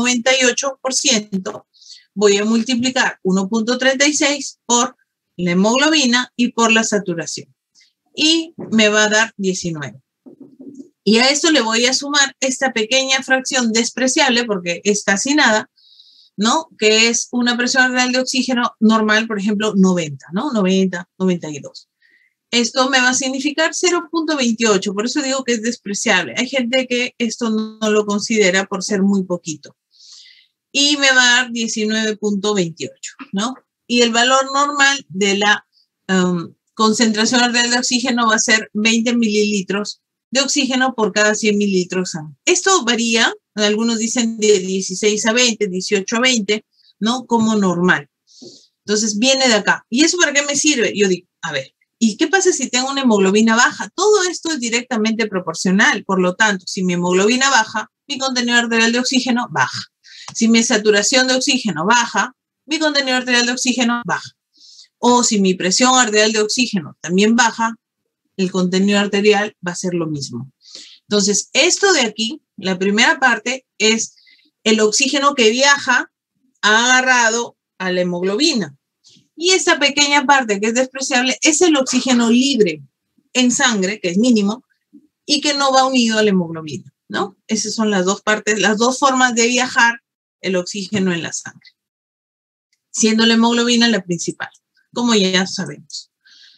98%, voy a multiplicar 1,36 por la hemoglobina y por la saturación. Y me va a dar 19. Y a esto le voy a sumar esta pequeña fracción despreciable, porque es casi nada, ¿no? Que es una presión real de oxígeno normal, por ejemplo, 90, ¿no? 90, 92. Esto me va a significar 0,28, por eso digo que es despreciable. Hay gente que esto no lo considera por ser muy poquito. Y me va a dar 19,28, ¿no? Y el valor normal de la concentración arterial de oxígeno va a ser 20 mililitros de oxígeno por cada 100 mililitros. Esto varía, algunos dicen de 16 a 20, 18 a 20, ¿no? Como normal. Entonces viene de acá. ¿Y eso para qué me sirve? Yo digo, a ver, ¿y qué pasa si tengo una hemoglobina baja? Todo esto es directamente proporcional. Por lo tanto, si mi hemoglobina baja, mi contenido arterial de oxígeno baja. Si mi saturación de oxígeno baja, mi contenido arterial de oxígeno baja. O si mi presión arterial de oxígeno también baja, el contenido arterial va a ser lo mismo. Entonces, esto de aquí, la primera parte, es el oxígeno que viaja agarrado a la hemoglobina. Y esta pequeña parte que es despreciable es el oxígeno libre en sangre, que es mínimo, y que no va unido a la hemoglobina, ¿no? Esas son las dos partes, las dos formas de viajar el oxígeno en la sangre, siendo la hemoglobina la principal, como ya sabemos.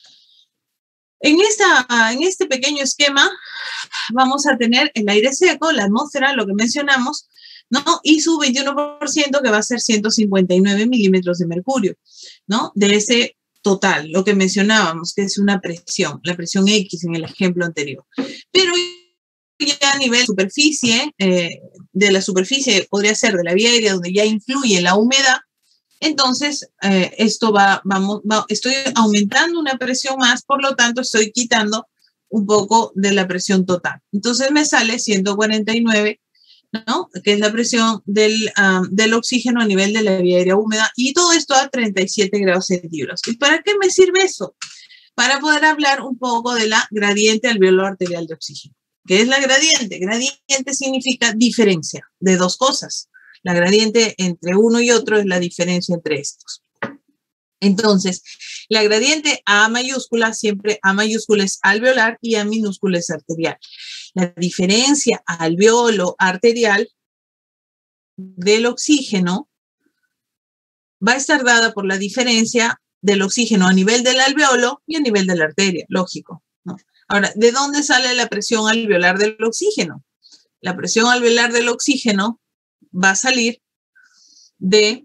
En este pequeño esquema vamos a tener el aire seco, la atmósfera, lo que mencionamos, ¿no? Y su 21% que va a ser 159 milímetros de mercurio, ¿no? De ese total, lo que mencionábamos, que es una presión, la presión X en el ejemplo anterior. Pero ya a nivel superficie, de la superficie podría ser de la vía aérea donde ya influye la humedad, entonces esto estoy aumentando una presión más, por lo tanto estoy quitando un poco de la presión total. Entonces me sale 149, ¿no? Que es la presión del oxígeno a nivel de la vía aérea húmeda, y todo esto a 37 grados centígrados. ¿Y para qué me sirve eso? Para poder hablar un poco de la gradiente alveolar arterial de oxígeno. ¿Qué es la gradiente? Gradiente significa diferencia de dos cosas. La gradiente entre uno y otro es la diferencia entre estos. Entonces, la gradiente A mayúscula, siempre A mayúscula es alveolar y A minúscula es arterial. La diferencia alveolo-arterial del oxígeno va a estar dada por la diferencia del oxígeno a nivel del alveolo y a nivel de la arteria, lógico, ¿no? Ahora, ¿de dónde sale la presión alveolar del oxígeno? La presión alveolar del oxígeno va a salir de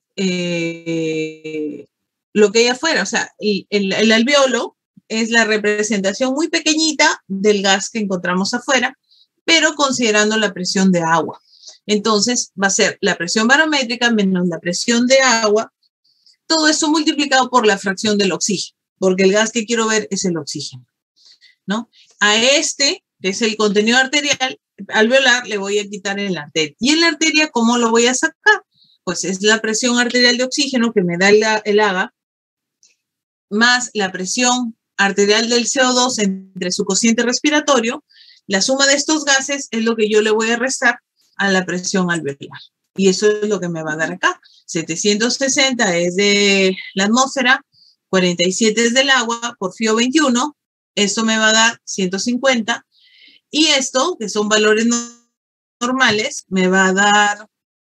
lo que hay afuera. O sea, el alveolo es la representación muy pequeñita del gas que encontramos afuera, pero considerando la presión de agua. Entonces, va a ser la presión barométrica menos la presión de agua, todo eso multiplicado por la fracción del oxígeno, porque el gas que quiero ver es el oxígeno, ¿no? A este, que es el contenido arterial, alveolar, le voy a quitar en la arteria. ¿Y en la arteria cómo lo voy a sacar? Pues es la presión arterial de oxígeno que me da el AGA, más la presión arterial del CO2 entre su cociente respiratorio. La suma de estos gases es lo que yo le voy a restar a la presión alveolar. Y eso es lo que me va a dar acá. 760 es de la atmósfera, 47 es del agua, por FIO 21. Esto me va a dar 150. Y esto, que son valores normales, me va a dar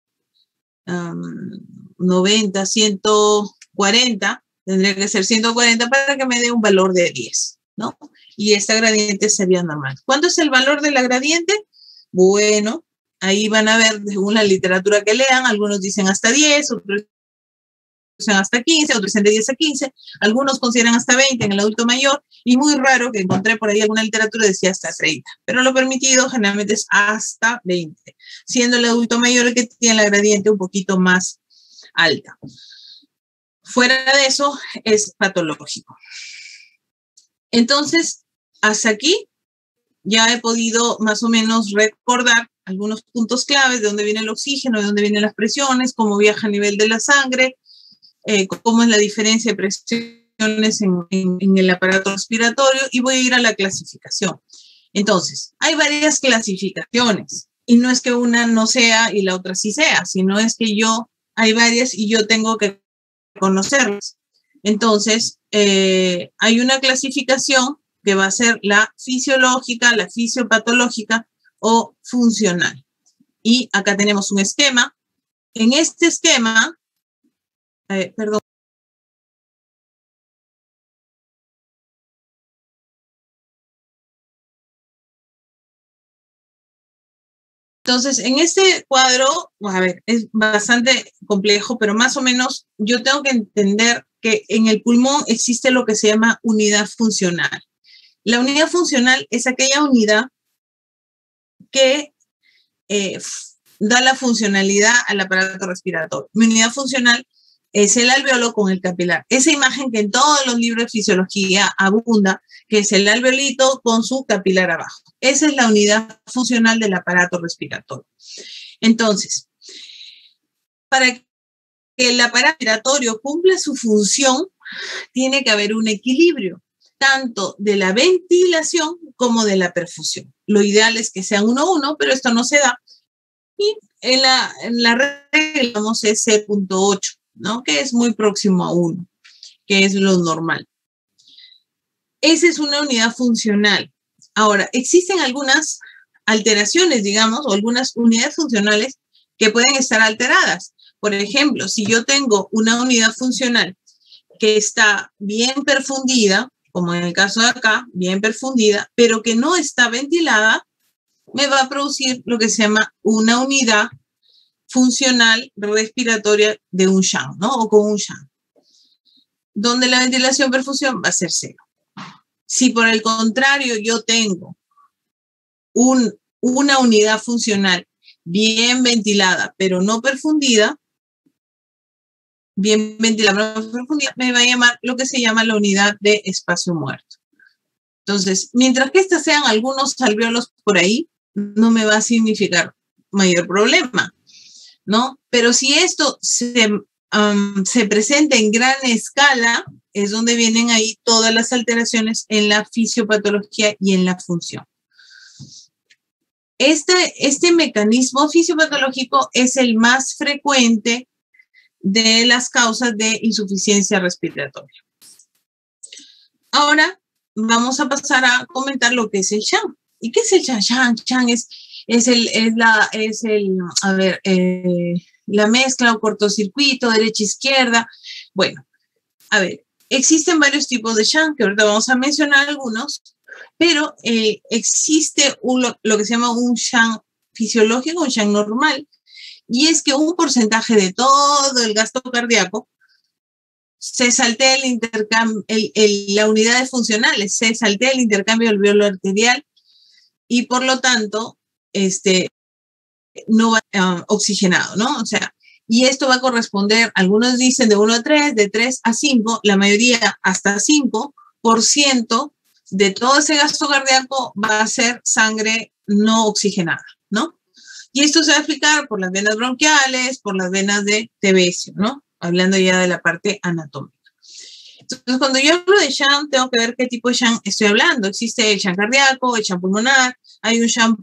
90, 140. Tendría que ser 140 para que me dé un valor de 10, ¿no? Y esta gradiente sería normal. ¿Cuánto es el valor de la gradiente? Bueno, ahí van a ver, según la literatura que lean, algunos dicen hasta 10, otros dicen hasta 15, otros dicen de 10 a 15, algunos consideran hasta 20 en el adulto mayor, y muy raro que encontré por ahí alguna literatura decía hasta 30, pero lo permitido generalmente es hasta 20, siendo el adulto mayor el que tiene la gradiente un poquito más alta. Fuera de eso, es patológico. Entonces, hasta aquí ya he podido más o menos recordar algunos puntos claves de dónde viene el oxígeno, de dónde vienen las presiones, cómo viaja a nivel de la sangre, cómo es la diferencia de presiones en el aparato respiratorio, y voy a ir a la clasificación. Entonces, hay varias clasificaciones, y no es que una no sea y la otra sí sea, sino es que hay varias y yo tengo que conocerlas. Entonces, hay una clasificación que va a ser la fisiológica, la fisiopatológica o funcional. Y acá tenemos un esquema. En este esquema, perdón. Entonces, en este cuadro, a ver, es bastante complejo, pero más o menos yo tengo que entender que en el pulmón existe lo que se llama unidad funcional. La unidad funcional es aquella unidad que da la funcionalidad al aparato respiratorio. Mi unidad funcional es el alveolo con el capilar. Esa imagen que en todos los libros de fisiología abunda, que es el alveolito con su capilar abajo. Esa es la unidad funcional del aparato respiratorio. Entonces, para que el aparato respiratorio cumpla su función, tiene que haber un equilibrio, tanto de la ventilación como de la perfusión. Lo ideal es que sean 1:1, pero esto no se da. Y en la regla vamos a 0.8, ¿no? Que es muy próximo a 1, que es lo normal. Esa es una unidad funcional. Ahora, existen algunas alteraciones, digamos, o algunas unidades funcionales que pueden estar alteradas. Por ejemplo, si yo tengo una unidad funcional que está bien perfundida, como en el caso de acá, bien perfundida, pero que no está ventilada, me va a producir lo que se llama una unidad funcional respiratoria de un shunt, ¿no? O con un shunt, donde la ventilación perfusión va a ser 0. Si por el contrario yo tengo una unidad funcional bien ventilada, pero no perfundida, bien ventilada, pero no perfundida, me va a llamar lo que se llama la unidad de espacio muerto. Entonces, mientras que estas sean algunos alvéolos por ahí, no me va a significar mayor problema, ¿no? Pero si esto se presenta en gran escala, es donde vienen ahí todas las alteraciones en la fisiopatología y en la función. Este mecanismo fisiopatológico es el más frecuente de las causas de insuficiencia respiratoria. Ahora vamos a pasar a comentar lo que es el shunt. ¿Y qué es el shunt? Shunt es la mezcla o cortocircuito, derecha-izquierda. Bueno, a ver, existen varios tipos de shunt, que ahorita vamos a mencionar algunos, pero existe lo que se llama un shunt fisiológico, un shunt normal, y es que un porcentaje de todo el gasto cardíaco se saltea la unidad de funcionales, se saltea el intercambio alveolo arterial y por lo tanto no va oxigenado, ¿no? O sea, y esto va a corresponder, algunos dicen de 1 a 3, de 3 a 5, la mayoría hasta 5% de todo ese gasto cardíaco va a ser sangre no oxigenada, ¿no? Y esto se va a explicar por las venas bronquiales, por las venas de Tevesio, ¿no? Hablando ya de la parte anatómica. Entonces, cuando yo hablo de shunt, tengo que ver qué tipo de shunt estoy hablando. Existe el shunt cardíaco, el shunt pulmonar, hay un shunt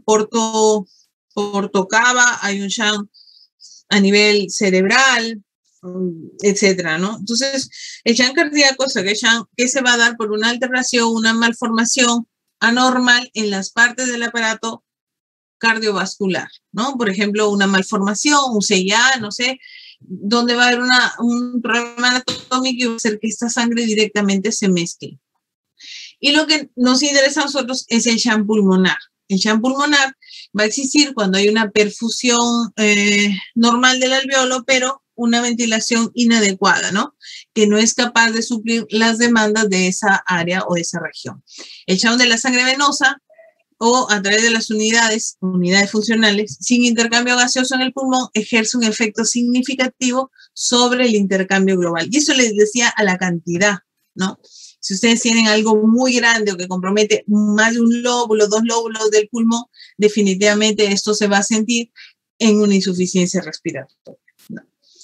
portocava, hay un shunt a nivel cerebral, etcétera, ¿no? Entonces, el shunt cardíaco es el shunt que se va a dar por una alteración, una malformación anormal en las partes del aparato cardiovascular, ¿no? Por ejemplo, una malformación, un CIA, no sé, donde va a haber un problema anatómico y va a hacer que esta sangre directamente se mezcle. Y lo que nos interesa a nosotros es el shunt pulmonar. El shunt pulmonar va a existir cuando hay una perfusión normal del alveolo, pero una ventilación inadecuada, ¿no? Que no es capaz de suplir las demandas de esa área o de esa región. El shunt de la sangre venosa o a través de las unidades funcionales, sin intercambio gaseoso en el pulmón, ejerce un efecto significativo sobre el intercambio global. Y eso les decía a la cantidad, ¿no? Si ustedes tienen algo muy grande o que compromete más de un lóbulo, 2 lóbulos del pulmón, definitivamente esto se va a sentir en una insuficiencia respiratoria, ¿no?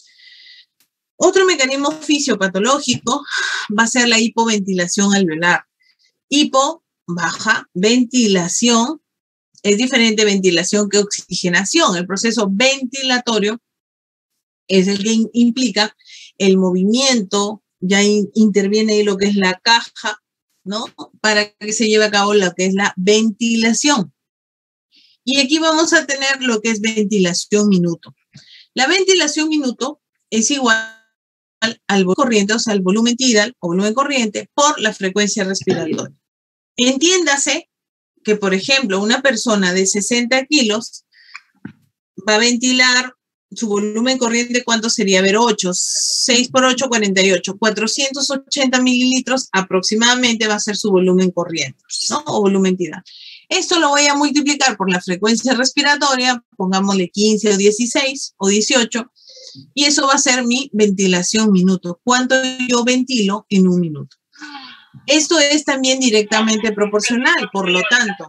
Otro mecanismo fisiopatológico va a ser la hipoventilación alveolar. Hipo, baja, ventilación, es diferente ventilación que oxigenación. El proceso ventilatorio es el que implica el movimiento, ya interviene ahí lo que es la caja, ¿no? Para que se lleve a cabo lo que es la ventilación. Y aquí vamos a tener lo que es ventilación minuto. La ventilación minuto es igual al volumen corriente, o sea, al volumen tidal o volumen corriente por la frecuencia respiratoria. Entiéndase que, por ejemplo, una persona de 60 kilos va a ventilar su volumen corriente, ¿cuánto sería? A ver, 8, 6 por 8, 48. 480 mililitros aproximadamente va a ser su volumen corriente, ¿no? O volumen tidal. Esto lo voy a multiplicar por la frecuencia respiratoria, pongámosle 15 o 16 o 18, y eso va a ser mi ventilación minuto. ¿Cuánto yo ventilo en un minuto? Esto es también directamente proporcional, por lo tanto,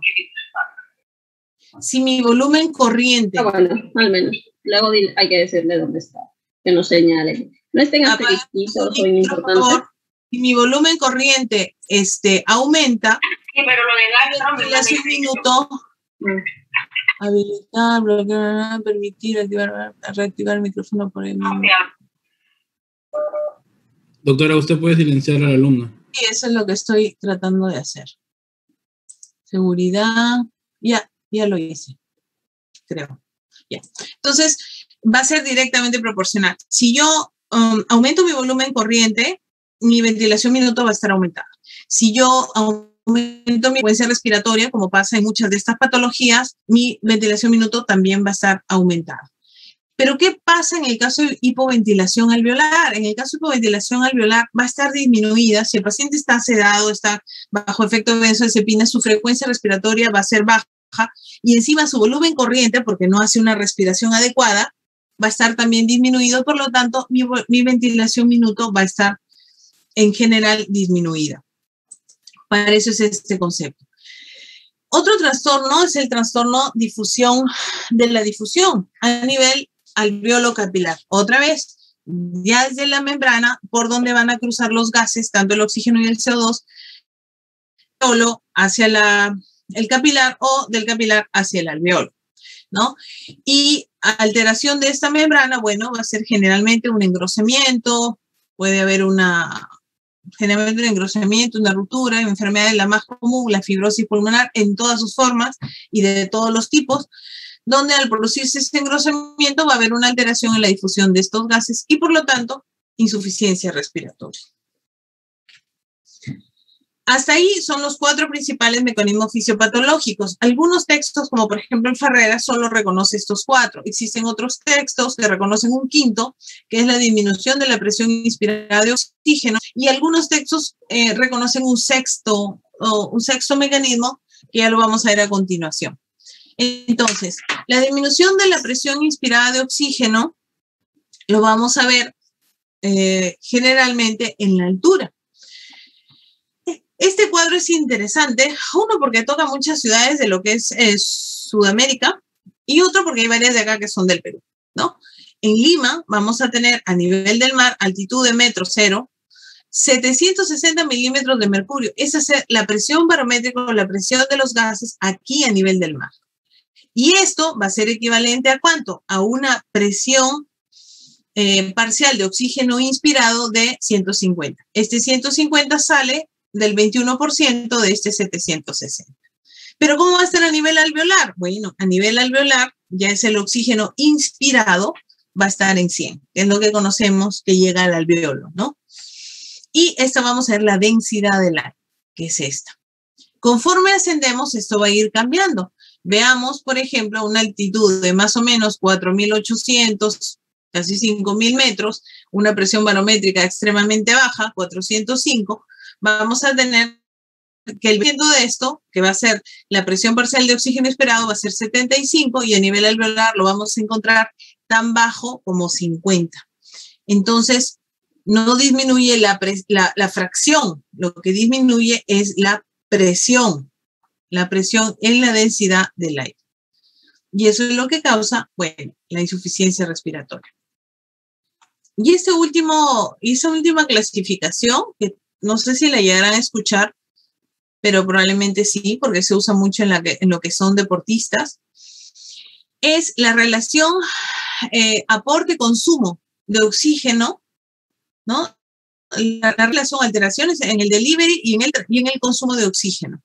si mi volumen corriente... bueno, al menos. Luego hay que decirle dónde está, que nos señale. No estén asterisquitos, son importantes. Si mi volumen corriente aumenta, sí, pero lo de la minuto, habilitar, bloquear, permitir, activar, reactivar el micrófono por el mismo. Doctora, ¿usted puede silenciar al alumno? Sí, eso es lo que estoy tratando de hacer. Seguridad, ya lo hice, creo. Ya. Entonces, va a ser directamente proporcional. Si yo aumento mi volumen corriente, mi ventilación minuto va a estar aumentada. Si yo aumento mi frecuencia respiratoria, como pasa en muchas de estas patologías, mi ventilación minuto también va a estar aumentada. Pero ¿qué pasa en el caso de hipoventilación alveolar? En el caso de hipoventilación alveolar va a estar disminuida. Si el paciente está sedado, está bajo efecto de benzodiazepina, su frecuencia respiratoria va a ser baja y encima su volumen corriente, porque no hace una respiración adecuada, va a estar también disminuido. Por lo tanto, mi ventilación minuto va a estar en general disminuida. Para eso es este concepto. Otro trastorno es el trastorno de la difusión a nivel alveolo capilar. Otra vez, ya desde la membrana, por donde van a cruzar los gases, tanto el oxígeno y el CO2, solo hacia el capilar o del capilar hacia el alveolo, ¿no? Y alteración de esta membrana, bueno, va a ser generalmente un engrosamiento, puede haber generalmente un engrosamiento, una ruptura, enfermedad de la más común, la fibrosis pulmonar en todas sus formas y de todos los tipos, donde al producirse ese engrosamiento va a haber una alteración en la difusión de estos gases y por lo tanto insuficiencia respiratoria. Hasta ahí son los 4 principales mecanismos fisiopatológicos. Algunos textos, como por ejemplo el Ferrera, solo reconoce estos 4. Existen otros textos que reconocen un quinto, que es la disminución de la presión inspirada de oxígeno, y algunos textos reconocen un sexto mecanismo, que ya lo vamos a ver a continuación. Entonces, la disminución de la presión inspirada de oxígeno lo vamos a ver generalmente en la altura. Este cuadro es interesante, uno porque toca muchas ciudades de lo que es Sudamérica y otro porque hay varias de acá que son del Perú, ¿no? En Lima vamos a tener a nivel del mar, altitud de metro cero, 760 milímetros de mercurio. Esa es la presión barométrica o la presión de los gases aquí a nivel del mar. Y esto va a ser equivalente ¿a cuánto? A una presión parcial de oxígeno inspirado de 150. Este 150 sale del 21% de este 760. Pero ¿cómo va a estar a nivel alveolar? Bueno, a nivel alveolar ya es el oxígeno inspirado, va a estar en 100, que es lo que conocemos que llega al alveolo, ¿no? Y esta vamos a ver la densidad del aire, que es esta. Conforme ascendemos, esto va a ir cambiando. Veamos, por ejemplo, una altitud de más o menos 4.800, casi 5.000 metros, una presión barométrica extremadamente baja, 405, vamos a tener que el viento de esto, que va a ser la presión parcial de oxígeno esperado, va a ser 75 y a nivel alveolar lo vamos a encontrar tan bajo como 50. Entonces, no disminuye la fracción, lo que disminuye es la presión en la densidad del aire. Y eso es lo que causa, bueno, la insuficiencia respiratoria. Y esa última clasificación, que no sé si la llegarán a escuchar, pero probablemente sí, porque se usa mucho en lo que son deportistas, es la relación aporte-consumo de oxígeno, ¿no? La relación alteraciones en el delivery y en el consumo de oxígeno.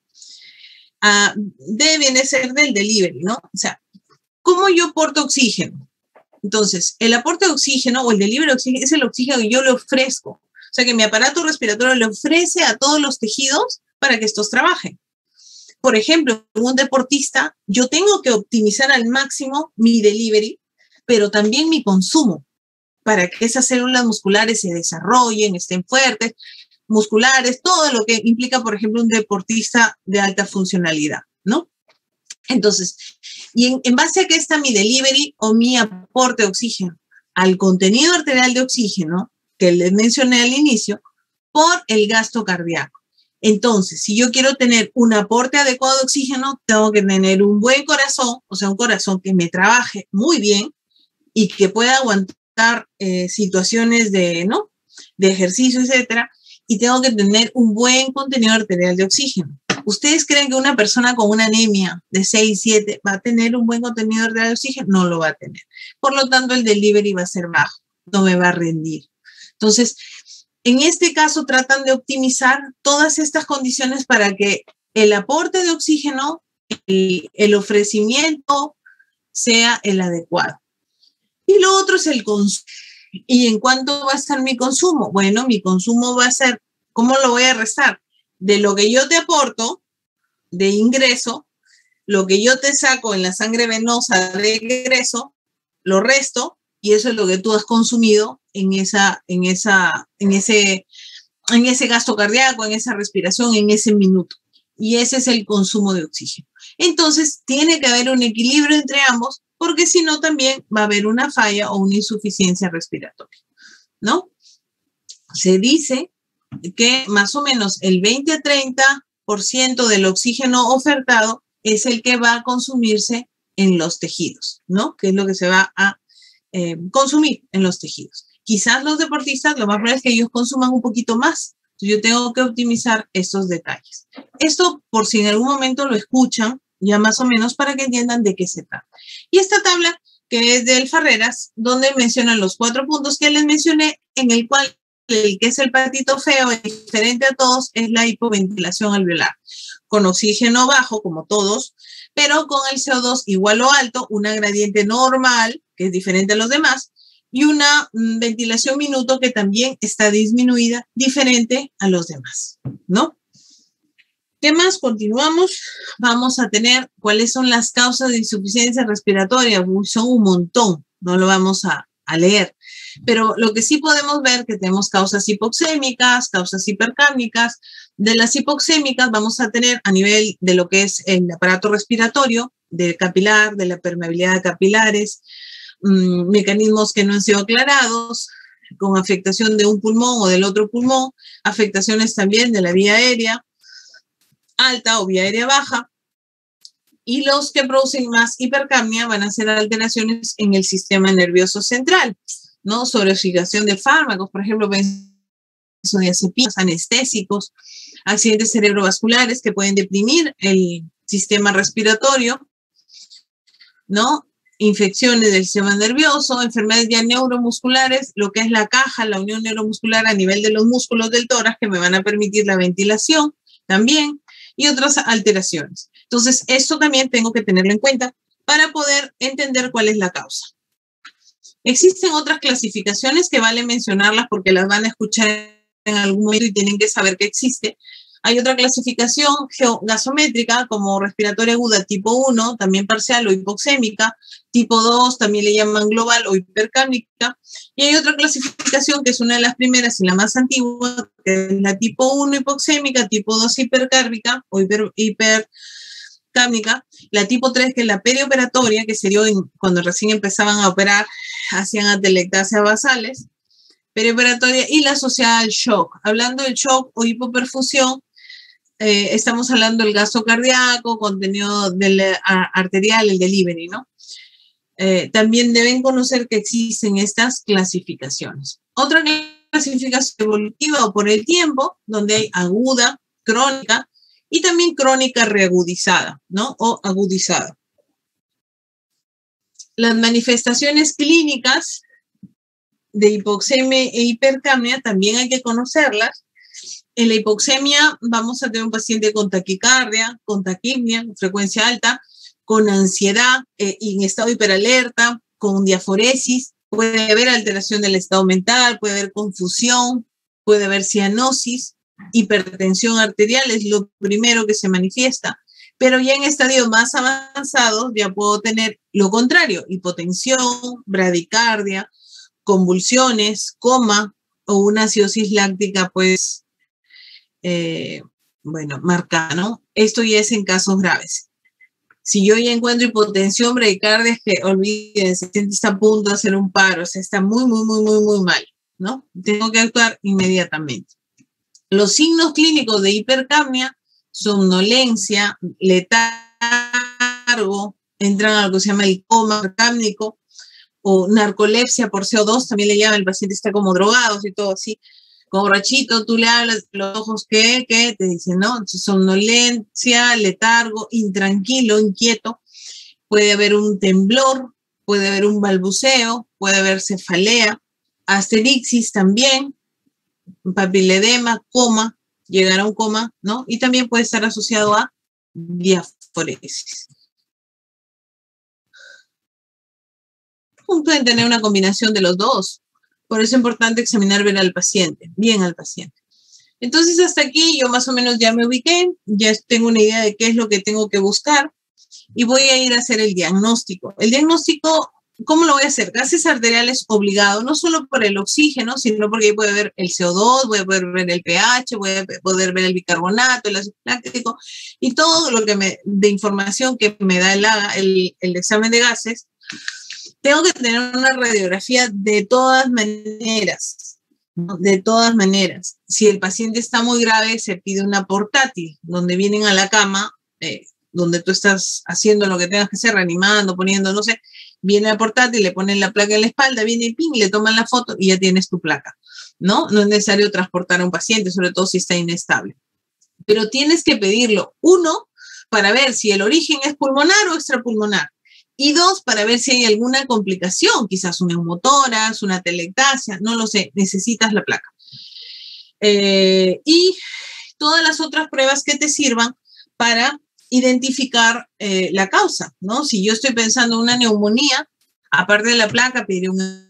Viene a ser del delivery, ¿no? O sea, ¿cómo yo aporto oxígeno? Entonces, el aporte de oxígeno o el delivery de oxígeno es el oxígeno que yo le ofrezco. O sea, que mi aparato respiratorio le ofrece a todos los tejidos para que estos trabajen. Por ejemplo, un deportista, yo tengo que optimizar al máximo mi delivery, pero también mi consumo, para que esas células musculares se desarrollen, estén fuertes, musculares, todo lo que implica, por ejemplo, un deportista de alta funcionalidad, ¿no? Entonces, y en base a qué está mi delivery o mi aporte de oxígeno, al contenido arterial de oxígeno que les mencioné al inicio, por el gasto cardíaco. Entonces, si yo quiero tener un aporte adecuado de oxígeno, tengo que tener un buen corazón, o sea, un corazón que me trabaje muy bien y que pueda aguantar situaciones de ejercicio, etcétera, y tengo que tener un buen contenido arterial de oxígeno. ¿Ustedes creen que una persona con una anemia de 6, 7 va a tener un buen contenido arterial de oxígeno? No lo va a tener. Por lo tanto, el delivery va a ser bajo, no me va a rendir. Entonces, en este caso, tratan de optimizar todas estas condiciones para que el aporte de oxígeno, el ofrecimiento, sea el adecuado. Y lo otro es el consumo. ¿Y en cuánto va a estar mi consumo? Bueno, mi consumo va a ser, ¿cómo lo voy a restar? De lo que yo te aporto de ingreso, lo que yo te saco en la sangre venosa de egreso, lo resto y eso es lo que tú has consumido en ese gasto cardíaco, en esa respiración, en ese minuto. Y ese es el consumo de oxígeno. Entonces, tiene que haber un equilibrio entre ambos, porque si no, también va a haber una falla o una insuficiencia respiratoria, ¿no? Se dice que más o menos el 20 a 30% del oxígeno ofertado es el que va a consumirse en los tejidos, ¿no? Que es lo que se va a consumir en los tejidos. Quizás los deportistas, lo más probable es que ellos consuman un poquito más. Yo tengo que optimizar estos detalles. Esto, por si en algún momento lo escuchan, ya más o menos para que entiendan de qué se trata. Y esta tabla, que es del Farreras, donde mencionan los 4 puntos que les mencioné, en el cual el que es el patito feo, diferente a todos, es la hipoventilación alveolar. Con oxígeno bajo, como todos, pero con el CO2 igual o alto, una gradiente normal, que es diferente a los demás, y una ventilación minuto que también está disminuida, diferente a los demás, ¿no? ¿Qué más? Continuamos. Vamos a tener cuáles son las causas de insuficiencia respiratoria. Son un montón, no lo vamos a leer. Pero lo que sí podemos ver que tenemos causas hipoxémicas, causas hipercámnicas. De las hipoxémicas vamos a tener a nivel de lo que es el aparato respiratorio, del capilar, de la permeabilidad de capilares, mecanismos que no han sido aclarados, con afectación de un pulmón o del otro pulmón, afectaciones también de la vía aérea alta o vía aérea baja, y los que producen más hipercapnia van a ser alteraciones en el sistema nervioso central, ¿no? Sobrefijación de fármacos, por ejemplo, benzodiazepinas, anestésicos, accidentes cerebrovasculares que pueden deprimir el sistema respiratorio, ¿no? Infecciones del sistema nervioso, enfermedades ya neuromusculares, lo que es la caja, la unión neuromuscular a nivel de los músculos del tórax que me van a permitir la ventilación también, y otras alteraciones. Entonces, esto también tengo que tenerlo en cuenta para poder entender cuál es la causa. Existen otras clasificaciones que vale mencionarlas porque las van a escuchar en algún momento y tienen que saber que existe. Hay otra clasificación gasométrica como respiratoria aguda tipo 1, también parcial o hipoxémica, tipo 2, también le llaman global o hipercámnica. Y hay otra clasificación que es una de las primeras y la más antigua, que es la tipo 1 hipoxémica, tipo 2 hipercármica o hipercámnica. La tipo 3, que es la perioperatoria, que se dio cuando recién empezaban a operar, hacían atelectasias basales, perioperatoria, y la asociada al shock. Hablando del shock o hipoperfusión, estamos hablando del gasto cardíaco, contenido arterial, el delivery, ¿no? También deben conocer que existen estas clasificaciones. Otra clasificación evolutiva o por el tiempo, donde hay aguda, crónica y también crónica reagudizada, ¿no? O agudizada. Las manifestaciones clínicas de hipoxemia e hipercapnia también hay que conocerlas. En la hipoxemia vamos a tener un paciente con taquicardia, con taquipnia, frecuencia alta, con ansiedad, en estado hiperalerta, con diaforesis. Puede haber alteración del estado mental, puede haber confusión, puede haber cianosis, hipertensión arterial es lo primero que se manifiesta. Pero ya en estadios más avanzados ya puedo tener lo contrario, hipotensión, bradicardia, convulsiones, coma o una acidosis láctica, pues, bueno, marcada, ¿no? Esto ya es en casos graves. Si yo ya encuentro hipotensión, bradicardia, es que olvídense, está a punto de hacer un paro, o sea, está muy mal, ¿no? Tengo que actuar inmediatamente. Los signos clínicos de hipercapnia, somnolencia, letargo, entran a lo que se llama el coma cápnico, o narcolepsia por CO2, también le llaman, el paciente está como drogado y todo así, como borrachito, tú le hablas, los ojos que te dicen, ¿no? Somnolencia, letargo, intranquilo, inquieto, puede haber un temblor, puede haber un balbuceo, puede haber cefalea, asterixis también, papiledema, coma, llegar a un coma, ¿no? Y también puede estar asociado a diaforesis. Pueden tener una combinación de los dos. Por eso es importante examinar bien al paciente. Entonces, hasta aquí yo más o menos ya me ubiqué, ya tengo una idea de qué es lo que tengo que buscar y voy a ir a hacer el diagnóstico. El diagnóstico ¿cómo lo voy a hacer? Gases arteriales obligado, no solo por el oxígeno, sino porque ahí puede ver el CO2, voy a poder ver el pH, voy a poder ver el bicarbonato, el ácido láctico, y todo lo que de información que me da el examen de gases. Tengo que tener una radiografía de todas maneras, ¿no? De todas maneras. Si el paciente está muy grave, se pide una portátil, donde vienen a la cama, donde tú estás haciendo lo que tengas que hacer, reanimando, poniendo, no sé, viene la portátil, le ponen la placa en la espalda, viene el pin, le toman la foto y ya tienes tu placa, ¿no? No es necesario transportar a un paciente, sobre todo si está inestable. Pero tienes que pedirlo, uno, para ver si el origen es pulmonar o extrapulmonar. Y dos, para ver si hay alguna complicación, quizás un neumotórax, una telectasia, no lo sé, necesitas la placa. Y todas las otras pruebas que te sirvan para identificar la causa, ¿no? Si yo estoy pensando en una neumonía, aparte de la placa, pediré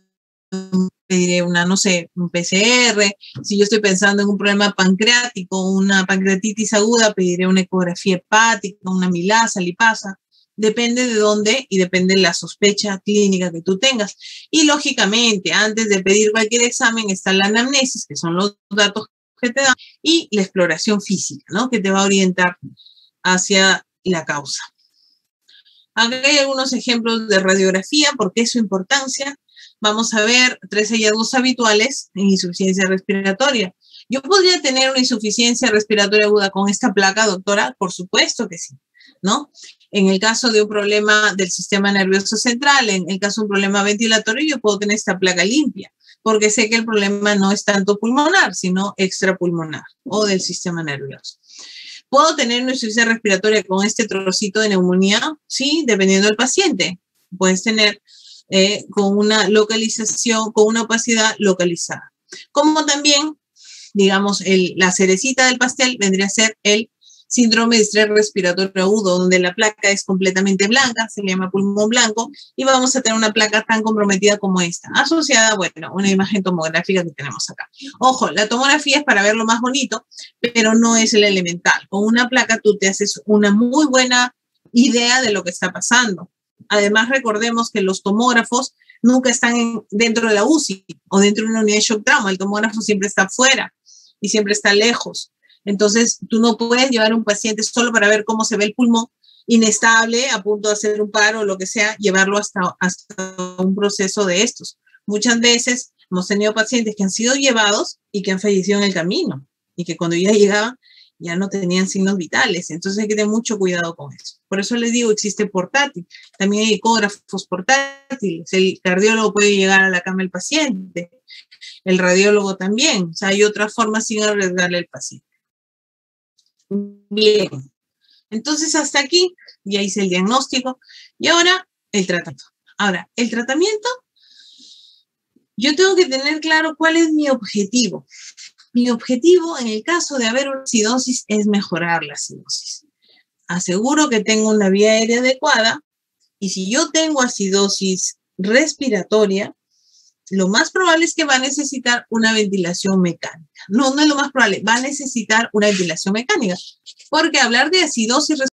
no sé, un PCR. Si yo estoy pensando en un problema pancreático, una pancreatitis aguda, pediré una ecografía hepática, una amilasa, lipasa. Depende de dónde y depende de la sospecha clínica que tú tengas. Y lógicamente, antes de pedir cualquier examen, está la anamnesis, que son los datos que te dan, y la exploración física, ¿no? Que te va a orientar hacia la causa. Acá hay algunos ejemplos de radiografía, porque es su importancia. Vamos a ver 3 hallazgos habituales en insuficiencia respiratoria. ¿Yo podría tener una insuficiencia respiratoria aguda con esta placa, doctora? Por supuesto que sí, ¿no? En el caso de un problema del sistema nervioso central, en el caso de un problema ventilatorio, yo puedo tener esta placa limpia, porque sé que el problema no es tanto pulmonar, sino extrapulmonar o del sistema nervioso. ¿Puedo tener una insuficiencia respiratoria con este trocito de neumonía? Sí, dependiendo del paciente. Puedes tener con una localización, con una opacidad localizada. Como también, digamos, la cerecita del pastel vendría a ser el síndrome de estrés respiratorio agudo, donde la placa es completamente blanca, se le llama pulmón blanco, y vamos a tener una placa tan comprometida como esta, asociada, bueno, a una imagen tomográfica que tenemos acá. Ojo, la tomografía es para verlo más bonito, pero no es el elemental. Con una placa tú te haces una muy buena idea de lo que está pasando. Además, recordemos que los tomógrafos nunca están dentro de la UCI o dentro de una unidad de shock trauma. El tomógrafo siempre está afuera y siempre está lejos. Entonces, tú no puedes llevar a un paciente solo para ver cómo se ve el pulmón inestable, a punto de hacer un paro o lo que sea, llevarlo hasta un proceso de estos. Muchas veces hemos tenido pacientes que han sido llevados y que han fallecido en el camino y que cuando ya llegaban ya no tenían signos vitales. Entonces hay que tener mucho cuidado con eso. Por eso les digo, existe portátil. También hay ecógrafos portátiles. El cardiólogo puede llegar a la cama del paciente. El radiólogo también. O sea, hay otras formas sin arriesgarle al paciente. Bien. Entonces hasta aquí ya hice el diagnóstico. Y ahora el tratamiento. Ahora, el tratamiento, yo tengo que tener claro cuál es mi objetivo. Mi objetivo en el caso de haber una acidosis es mejorar la acidosis. Aseguro que tengo una vía aérea adecuada y si yo tengo acidosis respiratoria, lo más probable es que va a necesitar una ventilación mecánica. No es lo más probable, va a necesitar una ventilación mecánica. Porque hablar de acidosis respiratoria